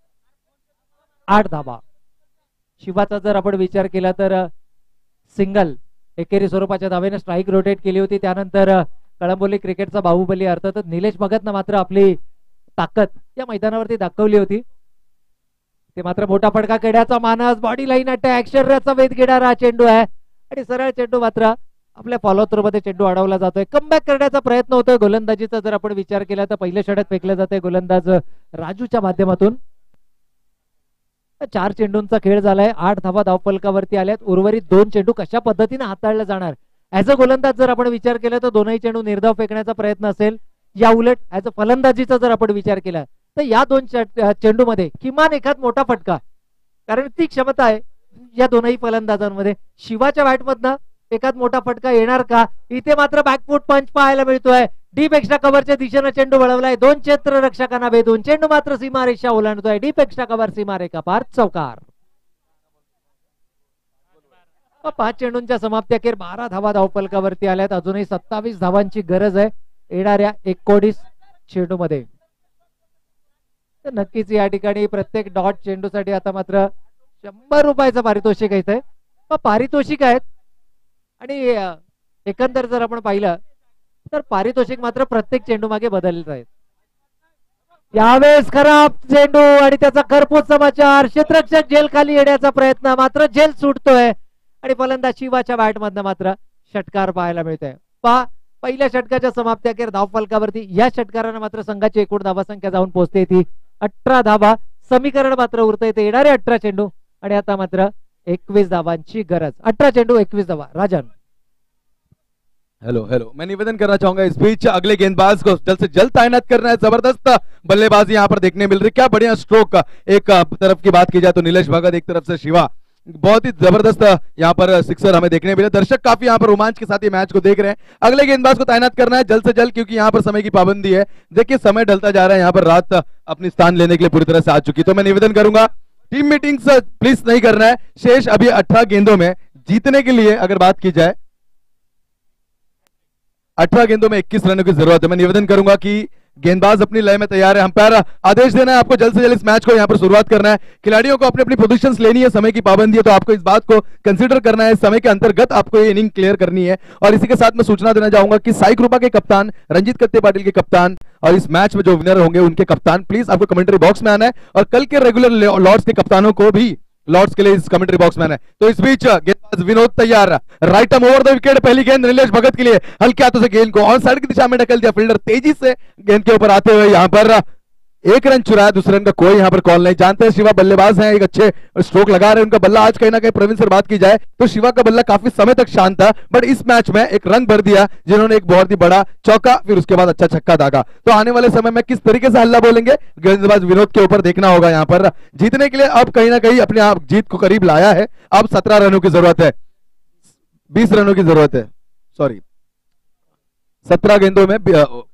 8 धावा. शिवाचा जर आपण विचार केला तर सिंगल एकेरी स्वरूपाच्या धावेने स्ट्राईक रोटेट केली होती. त्यानंतर कळंबोली क्रिकेटचा बाहुबली अर्थातच निलेश भगतनं मात्र आपली ताकद या मैदानावरती दाखवली होती. ते मात्र मोठा फटका, केड्याचा मानस, बॉडी लाईन अटॅक, शरीराचा वेध घेणारा चेंडू आहे आणि सरळ चेंडू मात्र आपल्या फॉलो थ्रू मध्ये चेंडू अडवला जातोय. कमबॅक करण्याचा प्रयत्न होतोय. गोलंदाजीचा जर आपण विचार केला तर पहिल्या षटक फेकलं जातंय गोलंदाज राजूच्या माध्यमातून. 4 चेंडूंचा खेळ झालाय. 8 धावा धावफलकावरती आल्यात. उर्वरित 2 चेंडू कशा पद्धतीने हाताळले जाणार ऍज अ गोलंदाज जर आपण विचार केला तर दोनही चेंडू निर्धाव फेकण्याचा प्रयत्न असेल. या उलट ऍज अ फलंदाजीचा जर आपण विचार केला तर या 2 चेंडू मध्ये किमान एखाद मोठा फटका, कारण ती क्षमता आहे या दोनही फलंदाजांमध्ये. शिवाच्या बॅटमधनं एखाद मोठा फटका येणार का? इथे मात्र बॅकफूट पंच पाहायला मिळतोय. डीप एक्स्ट्रा कव्हरच्या दिशेनं चेंडू वळवलाय. 2 क्षेत्ररक्षकांना भेदून चेंडू मात्र सीमारेषा ओलांडतोय. डीप एक्स्ट्रा कव्हर सीमारेखा पार, चौकार. 5 चेंडूंच्या समाप्ती अखेर 12 धावा धावफलकावरती आल्यात. अजूनही 27 धावांची गरज आहे येणाऱ्या 19 चेंडू मध्ये. तर नक्कीच या ठिकाणी प्रत्येक डॉट चेंडूसाठी आता मात्र 100 रुपयाचं पारितोषिक येत आहे. पारितोषिक आहेत आणि एकंदर जर आपण पाहिलं तर पारितोषिक मात्र प्रत्येक चेंडू मागे बदलत आहेत. यावेळेस खराब चेंडू आणि त्याचा खरपूस समाचार. क्षेत्ररक्षक जेल खाली येण्याचा प्रयत्न, मात्र जेल सुटतोय आणि फलंदाज शिवाच्या बॅटमधनं मात्र षटकार पाहायला मिळतोय. पहिल्या षटकाच्या समाप्ती अखेर धावफलकावरती या षटकारानं मात्र संघाची एकूण धावा संख्या जाऊन पोहोचते ती 18 धावा. समीकरण मात्र उरत येते येणारे 18 चेंडू आणि आता मात्र 21 धावांची गरज. 18 चेंडू 21 धावा. राजन हेलो हेलो, मैं निवेदन करना चाहूंगा इस बीच अगले गेंदबाज को जल्द से जल्द तैनात करना है. जबरदस्त बल्लेबाजी यहाँ पर देखने मिल रही. क्या बढ़िया स्ट्रोक. एक तरफ की बात की जाए तो नीलेश भगत, एक तरफ से शिवा. बहुत ही जबरदस्त यहाँ पर सिक्सर हमें देखने मिले. दर्शक काफी यहाँ पर रोमांच के साथ ये मैच को देख रहे हैं. अगले गेंदबाज को तैनात करना है जल्द से जल्द, क्योंकि यहाँ पर समय की पाबंदी है. देखिए समय ढलता जा रहा है. यहाँ पर रात अपनी स्थान लेने के लिए पूरी तरह से आ चुकी. तो मैं निवेदन करूंगा टीम मीटिंग्स प्लीज नहीं करना है. शेष अभी 18 गेंदों में जीतने के लिए अगर बात की जाए 18 गेंदों में 21 रनों की जरूरत है. मैं निवेदन करूंगा कि गेंदबाज अपनी लय में तैयार है. अंपायर आदेश देना है आपको जल्द से जल्द इस मैच को यहां पर शुरुआत करना है. खिलाड़ियों को अपनी अपनी पोजीशंस लेनी है. समय की पाबंदी है तो आपको इस बात को कंसीडर करना है. समय के अंतर्गत आपको ये इनिंग क्लियर करनी है. और इसी के साथ मैं सूचना देना चाहूंगा कि साई कृपा के कप्तान रंजीत कत्ते पाटिल के कप्तान और इस मैच में जो विनर होंगे उनके कप्तान प्लीज आपको कमेंट्री बॉक्स में आना है. और कल के रेगुलर लॉर्ड्स के कप्तानों को भी लॉर्ड्स के लिए इस कमेंट्री बॉक्स में आना है. तो इस बीच गेंदबाज विनोद तैयार. Right arm over the wicket. पहली गेंद नीलेश भगत के लिए. हल्के हाथों से गेंद को ऑन साइड की दिशा में ढकल दिया. फील्डर तेजी से गेंद के ऊपर आते हुए यहां पर एक रन चुराया, दूसरे रन का कोई यहाँ पर कॉल नहीं। जानते हैं शिवा बल्लेबाज हैं, एक अच्छे स्ट्रोक लगा रहे हैं। उनका बल्ला आज कहीं ना कहीं प्रवीण सर बात की जाए तो शिवा का बल्ला काफी समय तक शांत था, बट इस मैच में एक रन भर दिया जिन्होंने एक बहुत ही बड़ा चौका, फिर उसके बाद अच्छा छक्का दागा। तो आने वाले समय में किस तरीके से हल्ला बोलेंगे गेंदबाज विनोद के ऊपर देखना होगा। यहाँ पर जीतने के लिए अब कहीं ना कहीं अपने आप जीत को करीब लाया है। अब 17 रनों की जरूरत है, 20 रनों की जरूरत है, सॉरी 17 गेंदों में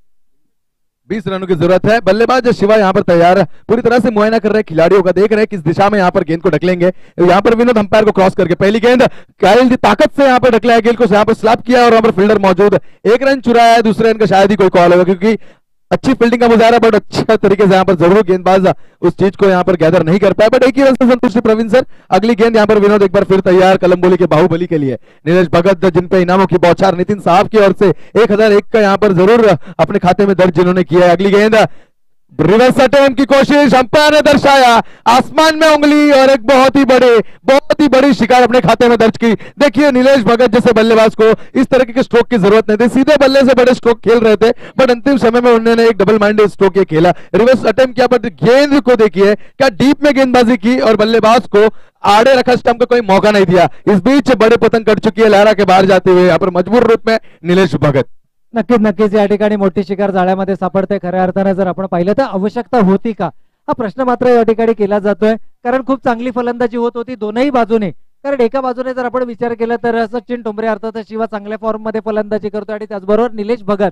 20 रनों की जरूरत है। बल्लेबाज शिवा यहाँ पर तैयार, पूरी तरह से मुआयना कर रहे हैं खिलाड़ियों का, देख रहे हैं किस दिशा में यहाँ पर गेंद को ढकलेंगे। यहाँ पर विनोद अंपायर को क्रॉस करके पहली गेंद कायल ताकत से यहाँ पर ढकलाया, गेंद को यहाँ पर स्लैप किया और यहाँ पर फील्डर मौजूद, एक रन चुराया है। दूसरे रन का शायद ही कोई कॉल होगा क्योंकि अच्छी फील्डिंग का मुजाहरा, बट अच्छे तरीके से यहाँ पर जरूर गेंदबाज उस चीज को यहाँ पर गैदर नहीं कर पाया, बट एक ही रन से संतुष्टि प्रवीण सर। अगली गेंद यहाँ पर विनोद एक बार फिर तैयार कलम्बोली के बाहुबली के लिए। नीरज भगत जिन पे इनामों की बौछार नितिन साहब की ओर से 1001 का यहाँ पर जरूर अपने खाते में दर्ज जिन्होंने किया है। अगली गेंद रिवर्स अटेम्प्ट की कोशिश, अंपायर ने दर्शाया आसमान में उंगली और एक बहुत ही बड़ी शिकार अपने खाते में दर्ज की। देखिए नीलेश भगत जैसे बल्लेबाज को इस तरह के स्ट्रोक की जरूरत नहीं थी, सीधे बल्ले से बड़े स्ट्रोक खेल रहे थे, बट अंतिम समय में उन्होंने एक डबल माइंडेड स्ट्रोक ये खेला, रिवर्स अटेम्प्ट किया, बट गेंद को देखिए क्या डीप में गेंदबाजी की और बल्लेबाज को आड़े रखा, स्टंप का कोई मौका नहीं दिया। इस बीच बड़े पतंग कट चुकी है लहरा के बाहर जाते हुए यहाँ पर मजबूर रूप में नीलेश भगत। नक्कीच या ठिकाणी मोठी शिकार जाळ्यामध्ये सापडते। खऱ्या अर्थानं जर आपण पाहिलं तर आवश्यकता होती का हा प्रश्न मात्र या ठिकाणी केला जातोय, कारण खूप चांगली फलंदाजी होत होती दोनही बाजूने। कारण एका बाजूने जर आपण विचार केला तर सचिन ठोंबरे अर्थात शिवा चांगल्या फॉर्म मध्ये फलंदाजी करतो आणि त्याचबरोबर निलेश भगत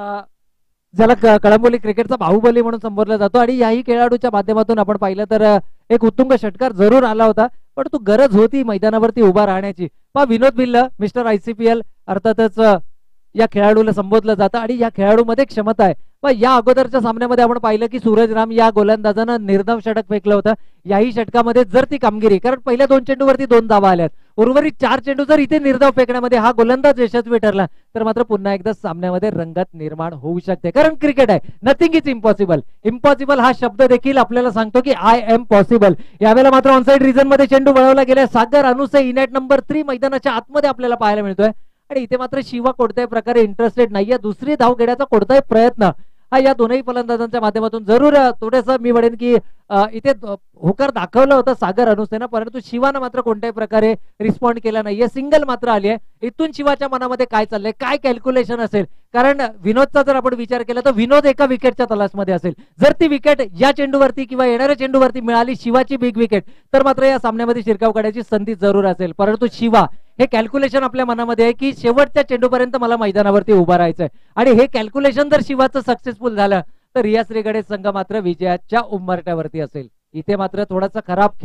ज्याला कळंबोली क्रिकेटचा बाहुबली म्हणून संबोधला जातो, आणि याही खेळाडूच्या माध्यमातून आपण पाहिलं तर एक उत्तुंग षटकार जरूर आला होता, पण तो गरज होती मैदानावरती उभा राहण्याची। पहा विनोद भिल्ल मिस्टर ICPL अर्थातच या खेळाडूला संबोधलं जातं आणि या खेळाडूमध्ये क्षमता आहे। पण या अगोदरच्या सामन्यामध्ये आपण पाहिलं की सूरज राम या गोलंदाजानं निर्धाव षटक फेकलं होतं। याही षटकामध्ये जर ती कामगिरी, कारण पहिल्या 2 चेंडूवरती 2 धावा आल्यात, उर्वरित 4 चेंडू जर इथे निर्धाव फेकण्यामध्ये हा गोलंदाज यशस्वी ठरला तर मात्र पुन्हा एकदा सामन्यामध्ये रंगत निर्माण होऊ शकते। कारण क्रिकेट आहे, नथिंग इज इम्पॉसिबल। इम्पॉसिबल हा शब्द देखील आपल्याला सांगतो की आय एम पॉसिबल। यावेळेला मात्र ऑनसाइड रिजन मध्ये चेंडू वळवला गेला, सागर अनुसे इनॅट नंबर 3 मैदानाच्या आतमध्ये आपल्याला पाहायला मिळतोय, आणि इथे मात्र शिवा कोणत्याही प्रकारे इंटरेस्टेड नाहीये। दुसरी धाव घेण्याचा कोणताही प्रयत्न हा या दोनही फलंदाजांच्या माध्यमातून जरूर थोडंसं मी म्हणेन की इथे होकार दाखवलं होतं सागर अनुसेनं, परंतु शिवानं मात्र कोणत्याही प्रकारे रिस्पॉन्ड केला नाहीये। सिंगल मात्र आली आहे। इथून शिवाच्या मनामध्ये काय चाललंय, काय कॅल्क्युलेशन असेल, कारण विनोदचा जर आपण विचार केला तर विनोद एका विकेटच्या तलाशमध्ये असेल। जर ती विकेट या चेंडूवरती किंवा येणाऱ्या चेंडूवरती मिळाली शिवाची बिग विकेट, तर मात्र या सामन्यामध्ये शिरकाव काढायची संधी जरूर असेल। परंतु शिवा हे कॅल्क्युलेशन आपल्या मनामध्ये आहे की शेवटच्या चेंडूपर्यंत मला मैदानावरती उभा राहायचंय, आणि हे कॅल्क्युलेशन जर शिवाचं सक्सेसफुल झालं तर रिया श्रीगणेश संघ मात्र विजयाच्या उंबरठ्यावरती असेल। इथे मात्र थोडासा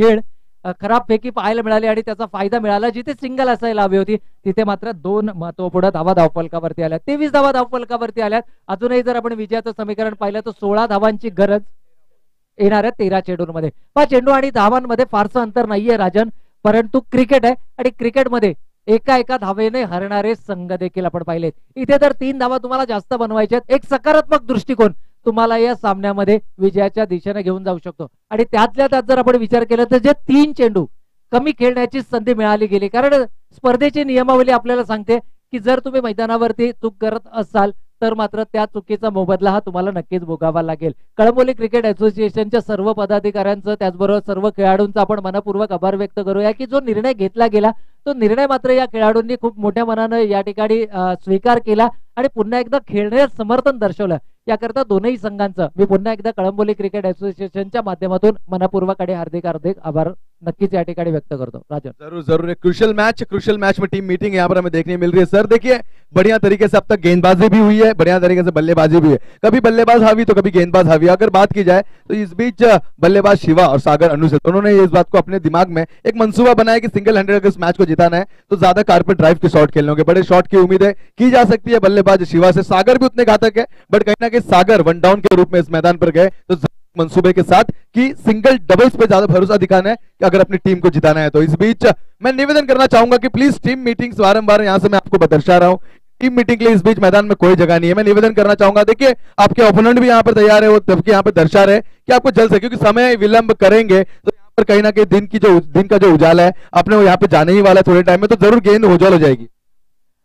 खराब फेकी पाहायला मिळाली आणि त्याचा फायदा मिळाला। जिथे सिंगल असायला हवी होती तिथे मात्र 2 महत्वपूर्ण धावा धावफलकावरती आल्या, 23 धावा धावफलकावरती आल्यात। अजूनही जर आपण विजयाचं समीकरण पाहिलं तर 16 धावांची गरज येणाऱ्या 13 चेंडूंमध्ये। पहा चेंडू आणि धावांमध्ये फारसं अंतर नाहीये राजन, परंतु क्रिकेट आहे आणि क्रिकेटमध्ये एका धावेने हरणारे संघ देखील आपण पाहिलेत। इथे तर 3 धावा तुम्हाला जास्त बनवायच्या आहेत, एक सकारात्मक दृष्टिकोन तुम्हाला या सामन्यामध्ये विजयाच्या दिशेने घेऊन जाऊ शकतो। आणि त्यातल्या त्यात जर आपण विचार केला तर जे 3 चेंडू कमी खेळण्याची संधी मिळाली गेली, कारण स्पर्धेची नियमावली आपल्याला सांगते की जर तुम्ही मैदानावरती चूक करत असाल तर मात्र त्या चुकीचा मोबदला हा तुम्हाला नक्कीच भोगावा लागेल। कळंबोली क्रिकेट असोसिएशनच्या सर्व पदाधिकाऱ्यांचं त्याचबरोबर सर्व खेळाडूंचा आपण मनपूर्वक आभार व्यक्त करूया की जो निर्णय घेतला गेला तो निर्णय मात्र या खेळाडूंनी खूप मोठ्या मनानं या ठिकाणी स्वीकार केला आणि पुन्हा एकदा खेळण्यास समर्थन दर्शवलं। याकरता दोनही संघांचं मी पुन्हा एकदा कळंबोली क्रिकेट असोसिएशनच्या माध्यमातून मनपूर्वक हार्दिक आभार नक्कीच या ठिकाणी व्यक्त करतो। राजन जरूर एक क्रूशियल मैच में टीम मीटिंग यहाँ पर हमें देखने मिल रही है। सर देखिए बढ़िया तरीके से अब तक गेंदबाजी भी हुई है, बढ़िया तरीके से बल्लेबाजी भी है, कभी बल्लेबाज हावी तो कभी गेंदबाज हावी। अगर बात की जाए तो इस बीच बल्लेबाज शिवा और सागर अनुसे उन्होंने इस बात को अपने दिमाग में एक मंसूबा बनाया कि सिंगल हैंडेड अगर इस मैच को जिताना है तो ज्यादा कारपेट ड्राइव के शॉट खेलने होंगे, बड़े शॉट की उम्मीदें की जा सकती है बल्लेबाज शिवा से। सागर भी उतने घातक है, बट कहीं ना कहीं सागर 1 डाउन के रूप में इस मैदान पर गए तो मंसूबे के साथ कि सिंगल डबल्स पे ज्यादा भरोसा दिखाना है कि अगर अपनी टीम को जिताना है तो। इस बीच मैं निवेदन करना चाहूंगा कि प्लीज टीम मीटिंग्स बारंबार यहां से मैं आपको दर्शा रहा हूं, टीम मीटिंग के लिए इस बीच मैदान में कोई जगह नहीं है। मैं निवेदन करना चाहूंगा, देखिए आपके ओपोनेंट भी यहाँ पर तैयार है, वो तब यहाँ पर दर्शा रहे कि आपको जल्द से, क्योंकि समय विलंब करेंगे तो यहाँ पर कहीं ना कहीं दिन का जो उजाला है अपने वो यहाँ पे जाने ही वाला है थोड़े टाइम में, तो जरूर गेंद उज्जवल हो जाएगी।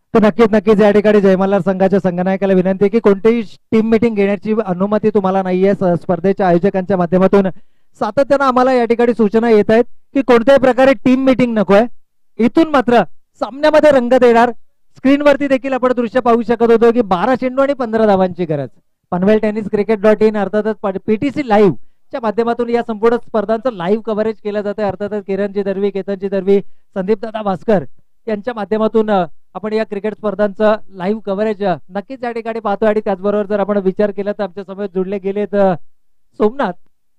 तर नक्कीच या ठिकाणी जय मल्हार संघाच्या संघनायकाला विनंती आहे की कोणतीही टीम मीटिंग घेण्याची अनुमती तुम्हाला नाहीये. स्पर्धेच्या आयोजकांच्या माध्यमातून सातत्यानं आम्हाला या ठिकाणी सूचना येत आहेत की कोणत्याही प्रकारे टीम मीटिंग नकोय. इथून मात्र सामन्यामध्ये रंगत येणार. स्क्रीनवरती देखील आपण दृश्य पाहू शकत होतो की 12 चेंडू आणि 15 धावांची गरज. पनवेल टेनिस क्रिकेट.in अर्थातच पीटीसी लाईव्ह च्या माध्यमातून या संपूर्ण स्पर्धांचं लाईव्ह कव्हरेज केलं जातं. अर्थातच किरणजी दर्वी, केतनजी दर्वी, संदीप दादा भास्कर यांच्या माध्यमातून आपण या क्रिकेट स्पर्धांचं लाईव्ह कव्हरेज नक्कीच या ठिकाणी पाहतो. आणि त्याचबरोबर जर आपण विचार केला तर आमच्या समोर जुडले गेलेत सोमनाथ,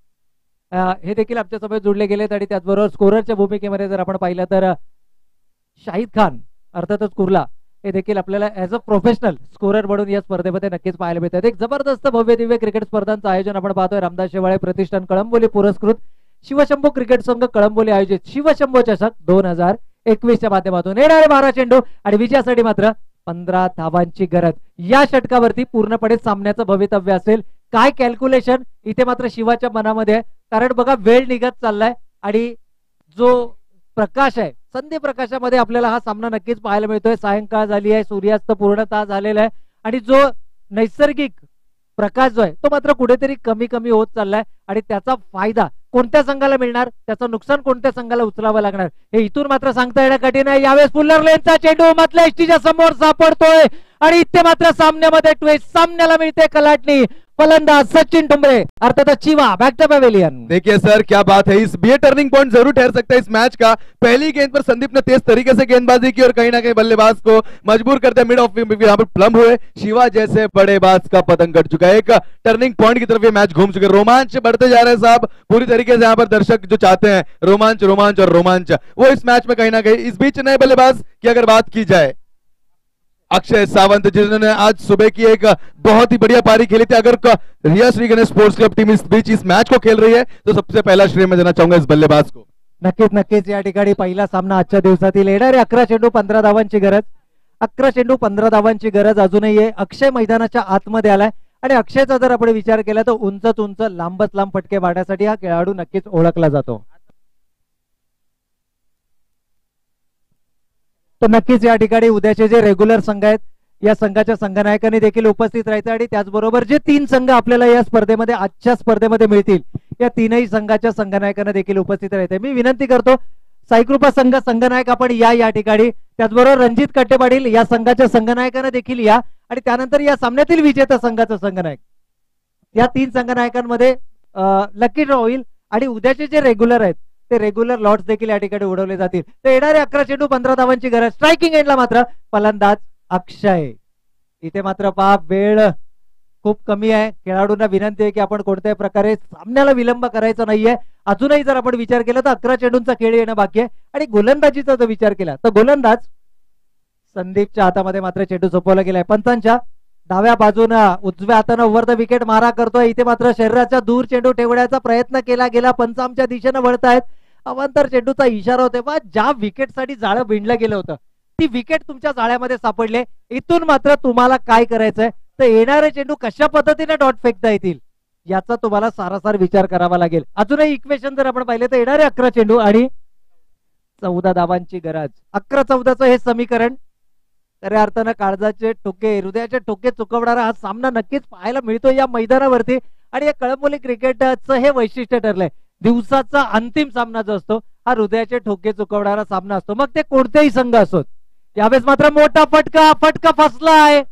हे देखील आमच्या समोर जुडले गेलेत. आणि त्याचबरोबर स्कोररच्या भूमिकेमध्ये जर आपण पाहिलं तर शाहिद खान अर्थातच कुर्ला हे देखील आपल्याला ऍज अ प्रोफेशनल स्कोरर म्हणून या स्पर्धेमध्ये नक्कीच पाहायला मिळतात. एक जबरदस्त भव्य दिव्य क्रिकेट स्पर्धांचं आयोजन आपण पाहतोय. रामदास शेवाळे प्रतिष्ठान कळंबोली पुरस्कृत शिवशंभू क्रिकेट संघ कळंबोली आयोजित शिवशंभू चषक 2021 च्या माध्यमातून येणारे 12 चेंडू आणि विजयासाठी मात्र 15 धावांची गरज. या षटकावरती पूर्णपणे सामन्याचं भवितव्य असेल. काय कॅल्क्युलेशन इथे मात्र शिवाच्या मनामध्ये, कारण बघा वेळ निघत चाललाय आणि जो प्रकाश आहे संधी प्रकाशामध्ये आपल्याला हा सामना नक्कीच पाहायला मिळतोय. सायंकाळ झाली आहे, सूर्यास्त पूर्णतः झालेला आहे आणि जो नैसर्गिक प्रकाश जो आहे तो मात्र कुठेतरी कमी कमी होत चाललाय. आणि त्याचा फायदा कोणत्या संघाला मिळणार, त्याचं नुकसान कोणत्या संघाला उचलावं लागणार हे इथून मात्र सांगता येणं कठीण आहे. यावेळेस फुल्लर लेनचा चेंडू मधल्या एसटीच्या समोर सापडतोय आणि इथे मात्र सामन्यामध्ये ट्विस्ट, सामन्याला मिळते कलाटणी. फलंदाज सचिन टुंबरे अर्थात चिवा बैक टू पवेलियन. देखिए सर क्या बात है, इस ये टर्निंग पॉइंट जरूर ठहर सकता है इस मैच का. पहली गेंद पर संदीप ने तेज तरीके से गेंदबाजी की और कहीं ना कहीं बल्लेबाज को मजबूर करते मिड ऑफ यहाँ पर प्लम हुए. शिवा जैसे बड़े बाज का पतंग कट चुका है. एक टर्निंग पॉइंट की तरफ ये मैच घूम चुके. रोमांच बढ़ते जा रहे हैं साहब पूरी तरीके से. यहाँ पर दर्शक जो चाहते हैं रोमांच रोमांच और रोमांच, वो इस मैच में कहीं ना कहीं. इस बीच नए बल्लेबाज की अगर बात की जाए, अक्षय सावंत जिन्होंने आज सुबह की एक बहुत ही बढ़िया पारी खेली थी. अगर Riya Shri Ganesh sports club team इस बीच इस मैच को खेल रही है तो सबसे पहला श्रेय मैं देना चाहूंगा इस बल्लेबाज को. नक्कीच या ठिकाणी पहिला सामना आजच्या दिवसातील येणारे 11 चेंडू 15 धावांची गरज. 11 चेंडू 15 धावांची गरज अजूनही आहे. अक्षय मैदानाच्या आतमध्ये आलाय आणि अक्षयचा जर आपण विचार केला तर उंच लांबच लांब फटके मारण्यासाठी हा खेळाडू नक्कीच ओळखला जातो. तर नक्कीच या ठिकाणी उद्याचे जे रेग्युलर संघ आहेत या संघाच्या संघनायकांनी देखील उपस्थित राहायचं आणि त्याचबरोबर जे 3 संघ आपल्याला या स्पर्धेमध्ये आजच्या स्पर्धेमध्ये मिळतील या 3ही संघाच्या संघनायकांना देखील उपस्थित राहायचं. मी विनंती करतो साईकृपा संघ संघनायक आपण या ठिकाणी, त्याचबरोबर रणजित कट्टेपाटील या संघाच्या संघनायकांना देखील या आणि त्यानंतर या सामन्यातील विजेता संघाचा संघनायक, या 3 संघनायकांमध्ये लकी ड्रॉ होईल आणि उद्याचे जे रेग्युलर आहेत ते रेग्युलर लॉट्स देखील या ठिकाणी उडवले जातील. तर येणारे 11 चेंडू 15 धावांची गरज. स्ट्रायकिंग एंडला मात्र फलंदाज अक्षय. इथे मात्र वेळ खूप कमी आहे. खेळाडूंना विनंती आहे की आपण कोणत्याही प्रकारे सामन्याला विलंब करायचा नाहीये. अजूनही जर आपण विचार केला तर 11 चेंडूंचा खेळ येणं बाकी आहे. आणि गोलंदाजीचा जर विचार केला तर गोलंदाज संदीपच्या हातामध्ये मात्र चेंडू सोपवला गेलाय. पंचांच्या डाव्या बाजूनं उजव्या हातानं ओव्हर द विकेट मारा करतोय. इथे मात्र शरीराच्या दूर चेंडू ठेवण्याचा प्रयत्न केला गेला. पंच आमच्या दिशेनं वळतायत. अवांतर चेंडूचा इशारा होते. बा ज्या विकेटसाठी जाळं भिंडलं गेलं होतं ती विकेट तुमच्या जाळ्यामध्ये सापडले. इथून मात्र तुम्हाला काय करायचंय तर येणारे चेंडू कशा पद्धतीने डॉट फेकता येतील याचा तुम्हाला सारासार विचार करावा लागेल. अजूनही इक्वेशन जर आपण पाहिले तर येणारे 11 चेंडू आणि 14 धावांची गरज. 11-14चं हे समीकरण खऱ्या अर्थानं काळजाचे ठोके, हृदयाचे ठोके चुकवणारा हा सामना नक्कीच पाहायला मिळतो या मैदानावरती. आणि या कळंबोली क्रिकेटचं हे वैशिष्ट्य ठरलंय. दिवसाचा अंतिम सामना जो असतो हा हृदयाचे ठोके चुकवणारा सामना असतो, मग ते कोणतेही संघ असोत. यावेळेस मात्र मोठा फटका फसलाय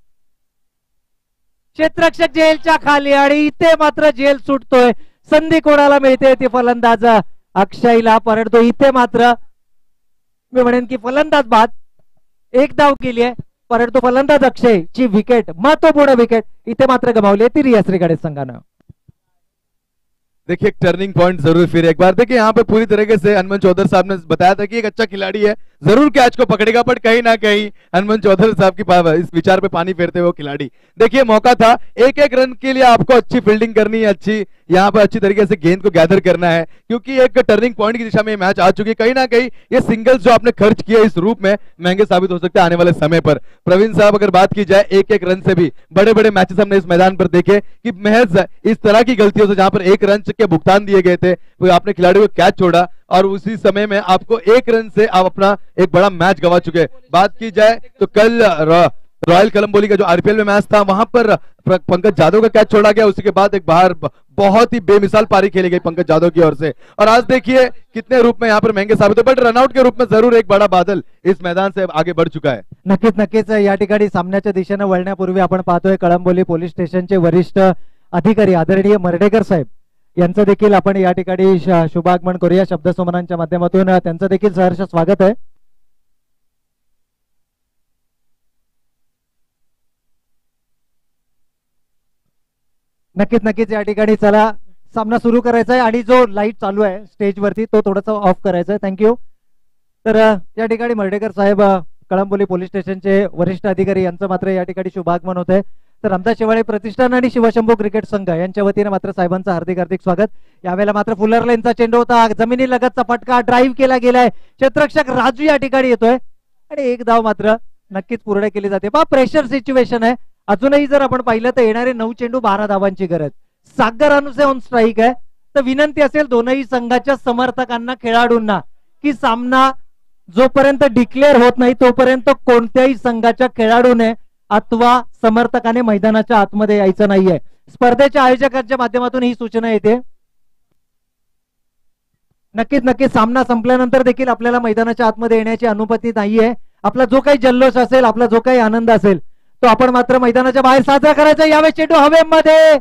क्षेत्ररक्षक जेलच्या खाली आणि इथे मात्र जेल सुटतोय. संधी कोणाला मिळते ती फलंदाज अक्षयला, परंतु इथे मात्र मी म्हणेन की फलंदाज बाद. एक धाव केली आहे परंतु फलंदाज अक्षय ची विकेट, महत्वपूर्ण विकेट इथे मात्र गमावली ती रिया श्री गणेश संघानं. देखिए एक टर्निंग पॉइंट जरूर फिर एक बार. देखिए यहाँ पे पूरी तरीके से हनुमान चौधरी साहब ने बताया था कि एक अच्छा खिलाड़ी है, जरूर कैच को पकड़ेगा, पर कहीं ना कहीं हनुमान चौधरी साहब की इस विचार पे पानी फेरते हुए खिलाड़ी. देखिए मौका था, एक रन के लिए आपको अच्छी फील्डिंग करनी है, अच्छी यहाँ पे अच्छी तरीके से गेंद को गैदर करना है, क्योंकि एक टर्निंग पॉइंट की दिशा में मैच आ चुकी है. कहीं ना कहीं ये सिंगल्स जो आपने खर्च किए इस रूप में महंगे साबित हो सकते हैं आने वाले समय पर. प्रवीण साहब अगर बात की जाए एक रन से भी बड़े बड़े मैचेस हमने इस मैदान पर देखे कि महज इस तरह की गलतियों से जहां पर 1 रन के भुगतान दिए गए थे, वो आपने खिलाड़ियों को कैच छोड़ा और उसी समय में आपको 1 रन से आप अपना एक बड़ा मैच गंवा चुके। बात की जाए तो कल रॉयल कलंबोली का जो आरपीएल में मैच था वहां पर पंकज यादव का कैच छोड़ा गया, उसी के बाद एक बाहर बहुत ही बेमिसाल पारी खेली गई पंकज यादव की ओर से। और आज देखिए कितने रूप में यहाँ पर महंगे साबित हुए, बट रनआउट के रूप में जरूर एक बड़ा बादल इस मैदान से आगे बढ़ चुका है। नक्कीच या ठिकाणी सामन्याच्या दिशेने वळण्यापूर्वी आपण पाहतोय कळंबोली पोलीस स्टेशनचे वरिष्ठ अधिकारी आदरणीय मर्डेकर साहेब यांचं देखील आपण या ठिकाणी शुभागमन करूया शब्दसुमनांच्या माध्यमातून। त्यांचं देखील सहर्ष स्वागत आहे। नक्कीच या ठिकाणी चला सामना सुरू करायचा आहे आणि जो लाईट चालू आहे स्टेज वरती तो थोडासा ऑफ करायचा आहे। थँक्यू। तर या ठिकाणी मर्डेकर साहेब कळंबोली पोलीस स्टेशनचे वरिष्ठ अधिकारी यांचं मात्र या ठिकाणी शुभागमन होत आहे। तर आमदार शेवाळे प्रतिष्ठान आणि शिवशंभू क्रिकेट संघ यांच्या वतीने मात्र साहेबांचं हार्दिक स्वागत। यावेळेला मात्र फुलर लेनचा चेंडू होता, जमिनी लगतचा फटका ड्राईव्ह केला गेलाय, क्षेत्ररक्षक राजू या ठिकाणी येतोय आणि एक धाव मात्र नक्कीच पूर्ण केली जाते। पहा प्रेशर सिच्युएशन आहे, अजूनही जर आपण पाहिलं तर येणारे 9 चेंडू 12 धावांची गरज। सागर अनुसे ऑन स्ट्राईक आहे, तर विनंती असेल दोनही संघाच्या समर्थकांना खेळाडूंना की सामना जोपर्यंत डिक्लेअर होत नाही तोपर्यंत कोणत्याही संघाच्या खेळाडूने अथवा समर्थकाने मैदानाच्या आतमध्ये यायचं नाहीये। स्पर्धेच्या आयोजकांच्या माध्यमातून ही सूचना येते। नक्कीच सामना संपल्यानंतर देखील आपल्याला मैदानाच्या आतमध्ये येण्याची अनुमती नाहीये। आपला जो काही जल्लोष असेल, आपला जो काही आनंद असेल तो आपण मात्र मैदानाच्या बाहेर साजरा करायचा। यावेळी चेंडू हवेमध्ये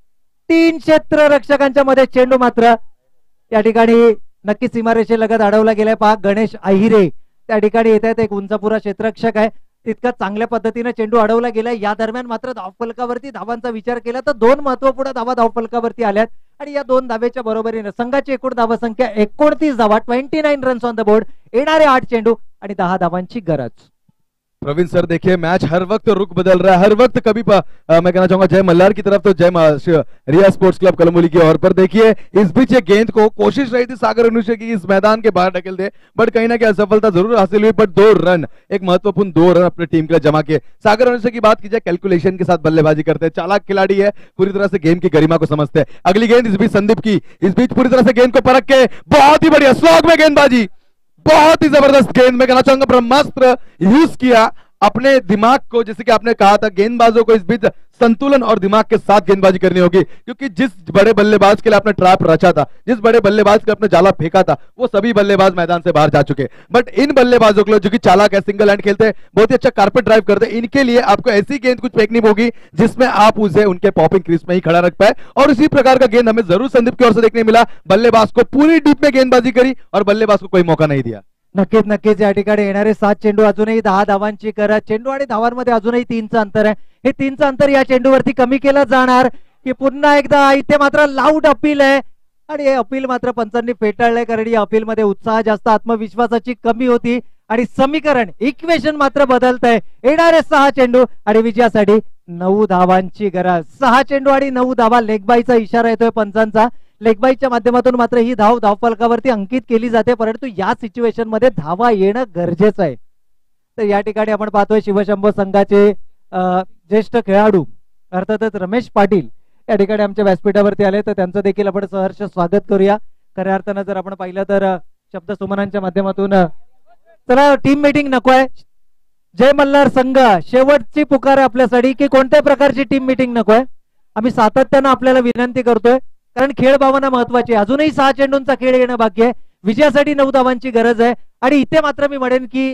3 क्षेत्ररक्षकांच्या मध्ये चेंडू मात्र या ठिकाणी नक्कीच सीमारेषेलगत अडवला गेलाय। पहा गणेश अहिरे त्या ठिकाणी येत आहेत, एक उंचापुरा क्षेत्ररक्षक आहे, तितका चांगल्या पद्धतीने चेंडू अडवला गेलाय। या दरम्यान मात्र धावफलकावरती धावांचा विचार केला तर 2 महत्वपूर्ण धावा धावफलकावरती आल्यात आणि या 2 धावेच्या बरोबरीने संघाची एकूण धावसंख्या 29 धावा 29 रन्स ऑन द बोर्ड, येणारे 8 चेंडू आणि 10 धावांची गरज। प्रवीण सर देखिए मैच हर वक्त रुख बदल रहा है, हर वक्त कभी मैं कहना चाहूंगा जय मल्हार की तरफ तो जय रिया स्पोर्ट्स क्लब कलंबोली की ओर पर। देखिए इस बीच ये गेंद को कोशिश रही थी सागर अनुसे की इस मैदान के बाहर ढकेल दे, बट कहीं ना कहीं असफलता जरूर हासिल हुई, बट 2 रन एक महत्वपूर्ण 2 रन अपनी टीम के लिए जमा किए। सागर अनुसे की बात की जाए कैलकुलेशन के साथ बल्लेबाजी करते हैं, चालाक खिलाड़ी है, पूरी तरह से गेम की गरिमा को समझते हैं। अगली गेंद इस बीच संदीप की, इस बीच पूरी तरह से गेंद को परख के बहुत ही बढ़िया स्लॉग में गेंदबाजी, बहुत ही जबरदस्त गेंद में कहना चाहूंगा ब्रह्मास्त्र यूज किया अपने दिमाग को, जैसे कि आपने कहा था गेंदबाजों को इस बीच संतुलन और दिमाग के साथ गेंदबाजी करनी होगी, क्योंकि जिस बड़े बल्लेबाज के लिए आपने ट्रैप रचा था, जिस बड़े बल्लेबाज के आपने जाला फेंका था, वो सभी बल्लेबाज मैदान से बाहर जा चुके। बट इन बल्लेबाजों के लिए जो कि चालाक है, सिंगल हैंड खेलते हैं, बहुत ही अच्छा कारपेट ड्राइव करते हैं, इनके लिए आपको ऐसी गेंद कुछ फेंकनी होगी जिसमें आप उसे उनके पॉपिंग क्रीज में ही खड़ा रख पाए, और इसी प्रकार का गेंद हमें जरूर संदीप की ओर से देखने मिला। बल्लेबाज को पूरी डीप में गेंदबाजी करी और बल्लेबाज को कोई मौका नहीं दिया। नक्कीच या ठिकाणी येणारे 7 चेंडू अजूनही 10 धावांची गरज। चेंडू आणि धावांमध्ये अजूनही 3चं अंतर आहे, हे 3चं अंतर या चेंडूवरती कमी केलं जाणार की पुन्हा एकदा इथे मात्र लाऊड अपील आहे आणि हे अपील मात्र पंचांनी फेटाळलंय, कारण या अपील मध्ये उत्साह जास्त आत्मविश्वासाची कमी होती आणि समीकरण इक्वेशन मात्र बदलतंय। येणारे 6 चेंडू आणि विजयासाठी 9 धावांची गरज। 6 चेंडू आणि 9 धावा, लेगबाईचा इशारा येतोय पंचांचा। लेगबाईच्या माध्यमातून मात्र ही धावफलकावरती अंकित केली जाते, परंतु या सिच्युएशन मध्ये धावा येणं गरजेचं आहे। तर या ठिकाणी आपण पाहतोय शिवशंभू संघाचे ज्येष्ठ खेळाडू अर्थातच रमेश पाटील या ठिकाणी आमच्या व्यासपीठावरती आले, तर त्यांचं देखील आपण सहर्ष स्वागत करूया। खऱ्या अर्थानं जर आपण पाहिलं तर शब्द सुमनांच्या माध्यमातून चला टीम मीटिंग नकोय, जय मल्हार संघ शेवटची पुकार आहे आपल्यासाठी की कोणत्या प्रकारची टीम मीटिंग नकोय। आम्ही सातत्यानं आपल्याला विनंती करतोय, कारण खेळ भावना महत्वाची आहे। अजूनही 6 चेंडूंचा खेळ येणं बाकी आहे, विजयासाठी 9 धावांची गरज आहे। आणि इथे मात्र मी म्हणेन की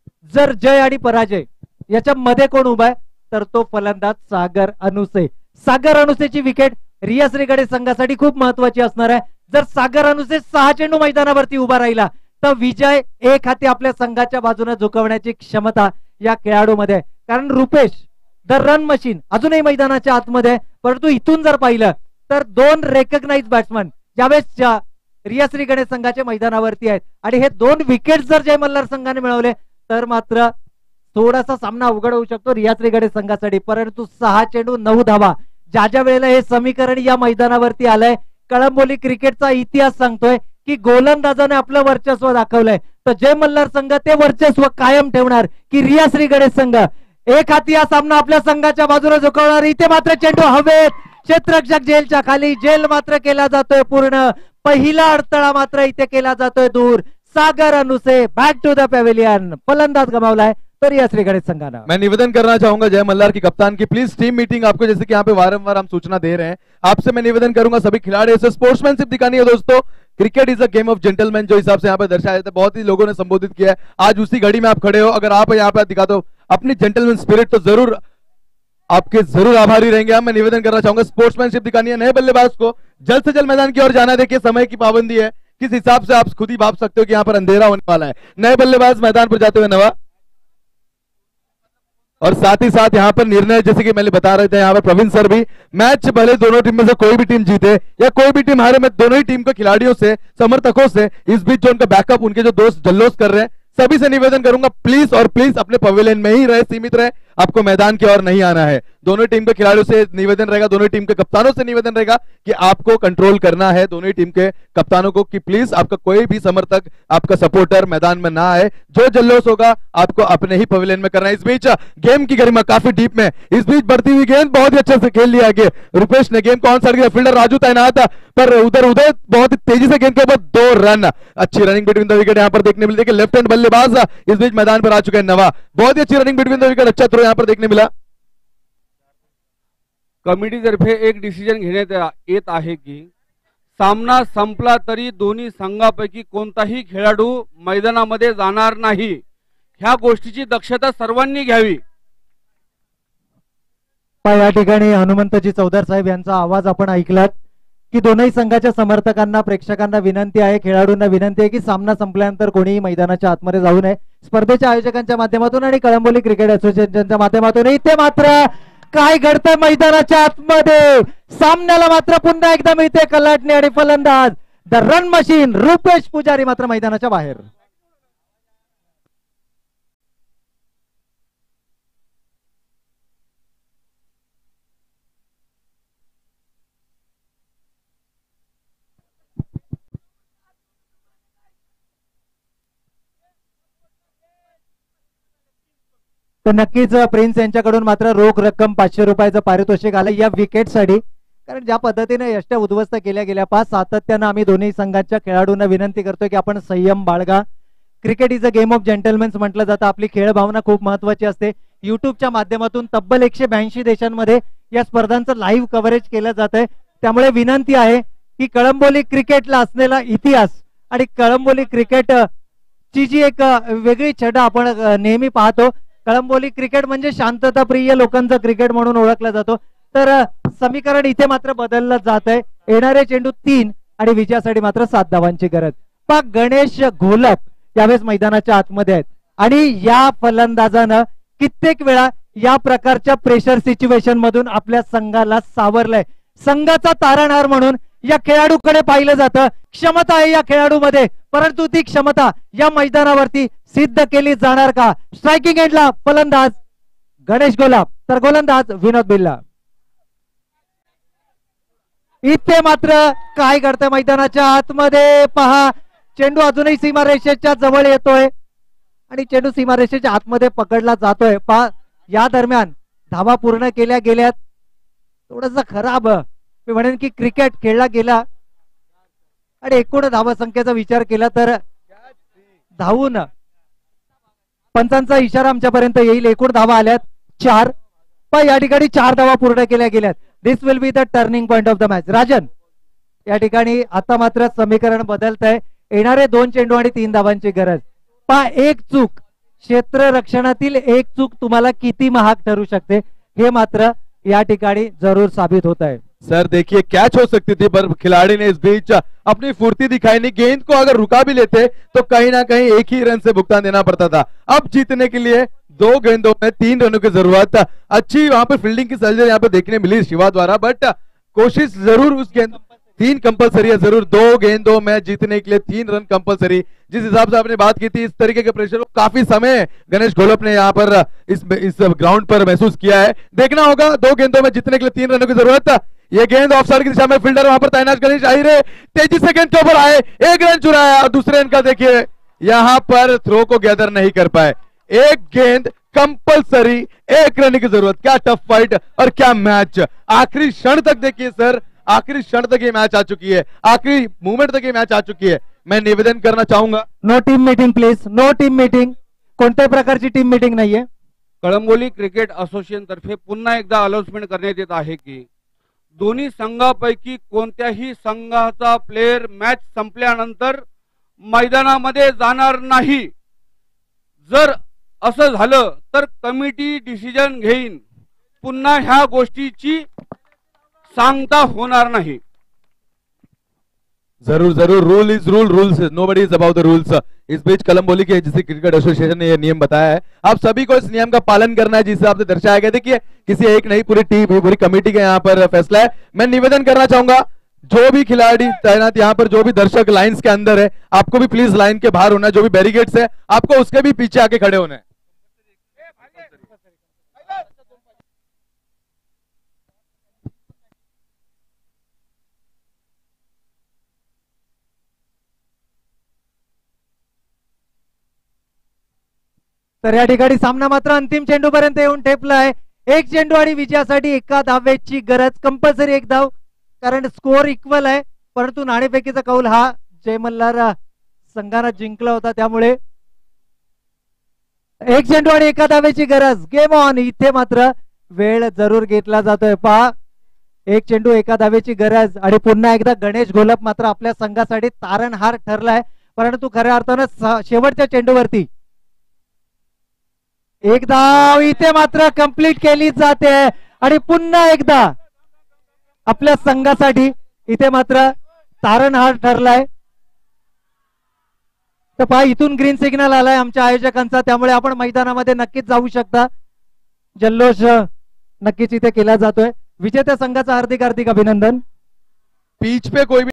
जर जय आणि पराजय याच्या मध्ये कोण उभा आहे तर तो फलंदाज सागर अनुसे। सागर अनुसेची विकेट रिया श्रीगडे संघासाठी खूप महत्वाची असणार आहे। जर सागर अनुसे 6 चेंडू मैदानावरती उभा राहिला तर विजय एक हाती आपल्या संघाच्या बाजूने झुकवण्याची क्षमता या खेळाडूमध्ये आहे, कारण रुपेश द रन मशीन अजूनही मैदानाच्या आतमध्ये, परंतु इथून जर पाहिलं तर 2 रेकग्नाइज बॅट्समन ज्यावेळेस रिया श्रीगणेश संघाच्या मैदानावरती आहेत आणि हे 2 विकेट जर जय मल्हार संघाने मिळवले तर मात्र थोडासा सामना अवघड होऊ शकतो रिया श्रीगणेश संघासाठी। परंतु 6 चेंडू 9 धावा ज्या वेळेला हे समीकरण या मैदानावरती आलंय, कळंबोली क्रिकेटचा इतिहास सांगतोय की गोलंदाजाने आपलं वर्चस्व दाखवलंय, तर जय मल्हार संघ ते वर्चस्व कायम ठेवणार की रिया श्रीगणेश संघ एक हाती हा सामना आपल्या संघाच्या बाजूने झुकवणार। इथे मात्र चेंडू हवेत, क्षेत्ररक्षक जेलच्या खाली, जेल मात्र केला जातोय पूर्ण, पहिला अडथळा मात्र इथे केला जातोय दूर. सागर अनुसे बॅक टू द पॅव्हिलियन. फलंदाज गमावलाय तर या श्रीगणेश संघानं. मैं निवेदन करना चाहूंगा जय मल्हार की कप्तान की प्लीज टीम मीटिंग आपको जैसे कि यहाँ पे वारंवार हम सूचना दे रहे हैं, आपसे मैं निवेदन करूंगा सभी खिलाड़ी से स्पोर्ट्समैनशिप दिखानी है दोस्तों. Cricket is a game of gentleman जो हिसाब से यहाँ पे दर्शाया जाता है, बहुत ही लोगों ने संबोधित किया है. आज उसी घड़ी में आप खड़े हो, अगर आप यहाँ पे दिखा दो अपनी जेंटलमैन स्पिरिट तो जरूर आपके जरूर आभारी रहेंगे हम. मैं निवेदन करना चाहूंगा स्पोर्ट्समैनशिप दिखानी है. नए बल्लेबाज को जल्द से जल्द मैदान की ओर जाना. देखिए समय की पाबंदी है, किस हिसाब से आप खुद ही भाप सकते हो कि यहाँ पर अंधेरा होने वाला है. नए बल्लेबाज मैदान पर जाते हुए नवा. और साथ ही साथ यहाँ पर निर्णय जैसे कि मैंने बता रहे थे यहाँ पर प्रवीण सर भी, मैच भले दोनों टीम में से कोई भी टीम जीते या कोई भी टीम हारे, मैं दोनों ही टीम के खिलाड़ियों से समर्थकों से इस बीच जो उनका बैकअप उनके जो दोस्त जल्लोष कर रहे हैं सभी से निवेदन करूंगा प्लीज और प्लीज अपने पवेलियन में ही रहे, सीमित रहे, आपको मैदान की ओर नहीं आना है. दोनों टीम के खिलाड़ियों से निवेदन रहेगा, दोनों टीम के कप्तानों से निवेदन रहेगा कि आपको कंट्रोल करना है दोनों टीम के कप्तानों को कि प्लीज आपका कोई भी समर्थक आपका सपोर्टर मैदान में ना आए. जो जल्लोष होगा आपको अपने ही पवेलियन में करना है. इस बीच गेम की गरिमा काफी डीप में, इस बीच बढ़ती हुई गेंद बहुत ही अच्छे से खेल लिया आगे रुपेश ने. गेंद को ऑन साइड किया, फील्डर राजू तैनात, पर उधर उधर बहुत ही तेजी से गेंद के ऊपर 2 रन. अच्छी रनिंग बिटवीन द विकेट यहाँ पर देखने मिली. देखिए लेफ्ट हैंड बल्लेबाज इस बीच मैदान पर आ चुके हैं नवा. बहुत ही अच्छी रनिंग बिटवीन द विकेट, अच्छा थ्रो यहाँ पर देखने मिला. कमिटीतर्फे एक डिसिजन घेण्यात येत आहे की सामना संपला तरी दोन्ही संघापैकी कोणताही खेळाडू मैदानामध्ये जाणार नाही. ह्या गोष्टीची दक्षता सर्वांनी घ्यावी. या ठिकाणी हनुमंतजी चौधर साहेब यांचा आवाज आपण ऐकलात की दोनही संघाच्या समर्थकांना प्रेक्षकांना विनंती आहे, खेळाडूंना विनंती आहे की सामना संपल्यानंतर कोणीही मैदानाच्या आतमध्ये जाऊ नये. स्पर्धेच्या आयोजकांच्या माध्यमातून आणि कळंबोली क्रिकेट असोसिएशनच्या माध्यमातून इथे मात्र काय घडतंय मैदानाच्या आतमध्ये. सामन्याला मात्र पुन्हा एकदा मिळते कलाटणी आणि फलंदाज द रन मशीन रुपेश पुजारी मात्र मैदानाच्या बाहेर. तर नक्कीच प्रिन्स यांच्याकडून मात्र रोख रक्कम 500 रुपयाचं पारितोषिक आलं या विकेटसाठी. कारण ज्या पद्धतीने यष्ट्या उद्ध्वस्त केल्या गेल्या सातत्यानं आम्ही दोन्ही संघाच्या खेळाडूंना विनंती करतोय की आपण संयम बाळगा. Cricket is a game of gentlemen म्हटलं जातं. आपली खेळ भावना खूप महत्वाची असते. युट्यूबच्या माध्यमातून तब्बल 182 देशांमध्ये या स्पर्धांचं लाईव्ह कव्हरेज केलं जात आहे. त्यामुळे विनंती आहे की कळंबोली क्रिकेटला असलेला इतिहास आणि कळंबोली क्रिकेट ची जी एक वेगळी छटा आपण नेहमी पाहतो. कळंबोली क्रिकेट म्हणजे शांतता प्रिय लोकांचं क्रिकेट म्हणून ओळखलं जातो. तर समीकरण इथे मात्र बदललं जात आहे. येणारे चेंडू 3 आणि विजयासाठी मात्र 7 धावांची गरज. पण गणेश घोलप यावेळेस मैदानाच्या आतमध्ये आहेत आणि या फलंदाजानं कित्येक वेळा या प्रकारच्या प्रेशर सिच्युएशन मधून आपल्या संघाला सावरलंय. संघाचा तारणहार म्हणून या खेळाडूकडे पाहिलं जातं. क्षमता आहे या खेळाडूमध्ये, परंतु ती क्षमता या मैदानावरती सिद्ध केली जाणार का? स्ट्रायकिंग एंडला फलंदाज गणेश गोलाप तर गोलंदाज विनोद बिल्ला. इथे मात्र काय घडतंय मैदानाच्या आतमध्ये पहा. चेंडू अजूनही सीमारेषेच्या जवळ येतोय आणि चेंडू सीमारेषेच्या आतमध्ये पकडला जातोय. पहा या दरम्यान धावा पूर्ण केल्या गेल्यात. थोडंसं खराब मी म्हणेन की क्रिकेट खेळला गेला आणि एकूण धावा संख्येचा विचार केला तर धावून पंचांचा इशारा आमच्यापर्यंत येईल. एकूण धावा आल्यात 4. पण या ठिकाणी 4 धावा पूर्ण केल्या गेल्यात. This will be the turning point of the match. Rajan या ठिकाणी आता मात्र समीकरण बदलत आहे. येणारे 2 चेंडू आणि 3 धावांची गरज. पहा एक चूक, क्षेत्र रक्षणातील एक चूक तुम्हाला किती महाग ठरू शकते हे मात्र या ठिकाणी जरूर साबित होत है. सर देखिए कैच हो सकती थी पर खिलाड़ी ने इस बीच अपनी फुर्ती दिखाई नहीं. गेंद को अगर रुका भी लेते तो कहीं ना कहीं एक ही रन से भुगतान देना पड़ता था. अब जीतने के लिए 2 गेंदों में 3 रनों की जरूरत. अच्छी वहां पर फील्डिंग की सर्जरी यहाँ पे देखने मिली शिवा द्वारा, बट कोशिश जरूर उस गेंद 3 कंपलसरी है जरूर. 2 गेंदों में जीतने के लिए 3 रन कंपलसरी. जिस हिसाब से आपने बात की थी इस तरीके के प्रेशर को काफी समय गणेश घोलप ने यहाँ पर इस ग्राउंड पर महसूस किया है. देखना होगा 2 गेंदों में जीतने के लिए 3 रनों की जरूरत. ये गेंद ऑफ साइड की दिशा में, फील्डर वहां पर तैनात गणेश आहिरे तेजी से गेंद के ऊपर आए, 1 रन चुराया और दूसरे रन का देखिए यहां पर थ्रो को गैदर नहीं कर पाए. 1 गेंद कंपलसरी, 1 रन की जरूरत. क्या टफ फाइट और क्या मैच. आखिरी क्षण तक देखिए सर, आखिरी क्षण तक ये मैच आ चुकी है, आखिरी मूवमेंट तक ये मैच आ चुकी है। मैं निवेदन करना चाहूंगा, no team meeting please, no team meeting, कोणत्याही प्रकारची टीम मीटिंग नाहीये। कळंबोली क्रिकेट असोसिएशन तर्फे पुन्हा एकदा अनाउन्समेंट करण्यात येत आहे की दोन्ही संघापैकी कोणत्याही संघाचा प्लेयर मॅच संपल्यानंतर मैदानामध्ये जाणार नाही। जर असं झालं तर कमिटी डिसिजन घेईन, पुन्हा ह्या गोष्टीची सांगता होणार नहीं। जरूर जरूर, rule is rule, rules is nobody is about the rules. इस बीच कलम्बोली के जिसे क्रिकेट एसोसिएशन ने यह नियम बताया है, आप सभी को इस नियम का पालन करना है जिस हिसाब से दर्शाया गया। देखिए किसी एक नहीं, पूरी टीम, पूरी कमेटी का यहाँ पर फैसला है। मैं निवेदन करना चाहूंगा, जो भी खिलाड़ी तैनात यहाँ पर, जो भी दर्शक लाइंस के अंदर है, आपको भी प्लीज लाइन के बाहर होना है। जो भी बैरिकेड्स है आपको उसके भी पीछे आके खड़े होना है। तर या ठिकाणी सामना मात्र अंतिम चेंडू पर्यंत येऊन ठेपलाय। एक चेंडू आणि विजयासाठी एका धावेची गरज, कंपल्सरी एक धाव, कारण स्कोर इक्वल आहे। परंतु नाणेफेकीचा कौल हा जय मल्हार संघाने जिंकला होता, त्यामुळे एक चेंडू आणि एका धावेची गरज, गेम ऑन। इथे मात्र वेळ जरूर घेतला जातोय, पहा एक चेंडू एका धावेची गरज आणि पुन्हा एकदा गणेश घोलप मात्र आपल्या संघासाठी तारणहार ठरलाय। परंतु खऱ्या अर्थानं शेवटच्या चेंडूवरती एक धाव इथे मात्र कंप्लीट केली जाते आणि पुन्हा एकदा आपल्या संघासाठी इथे मात्र तारणहार ठरलाय। तर पहा इथून ग्रीन सिग्नल आलाय आमच्या आयोजकांचा, त्यामुळे आपण मैदानामध्ये नक्कीच जाऊ शकता। जल्लोष नक्कीच इथे केला जातोय। विजेत्या संघाचा हार्दिक हार्दिक अभिनंदन। पिच पे कोई भी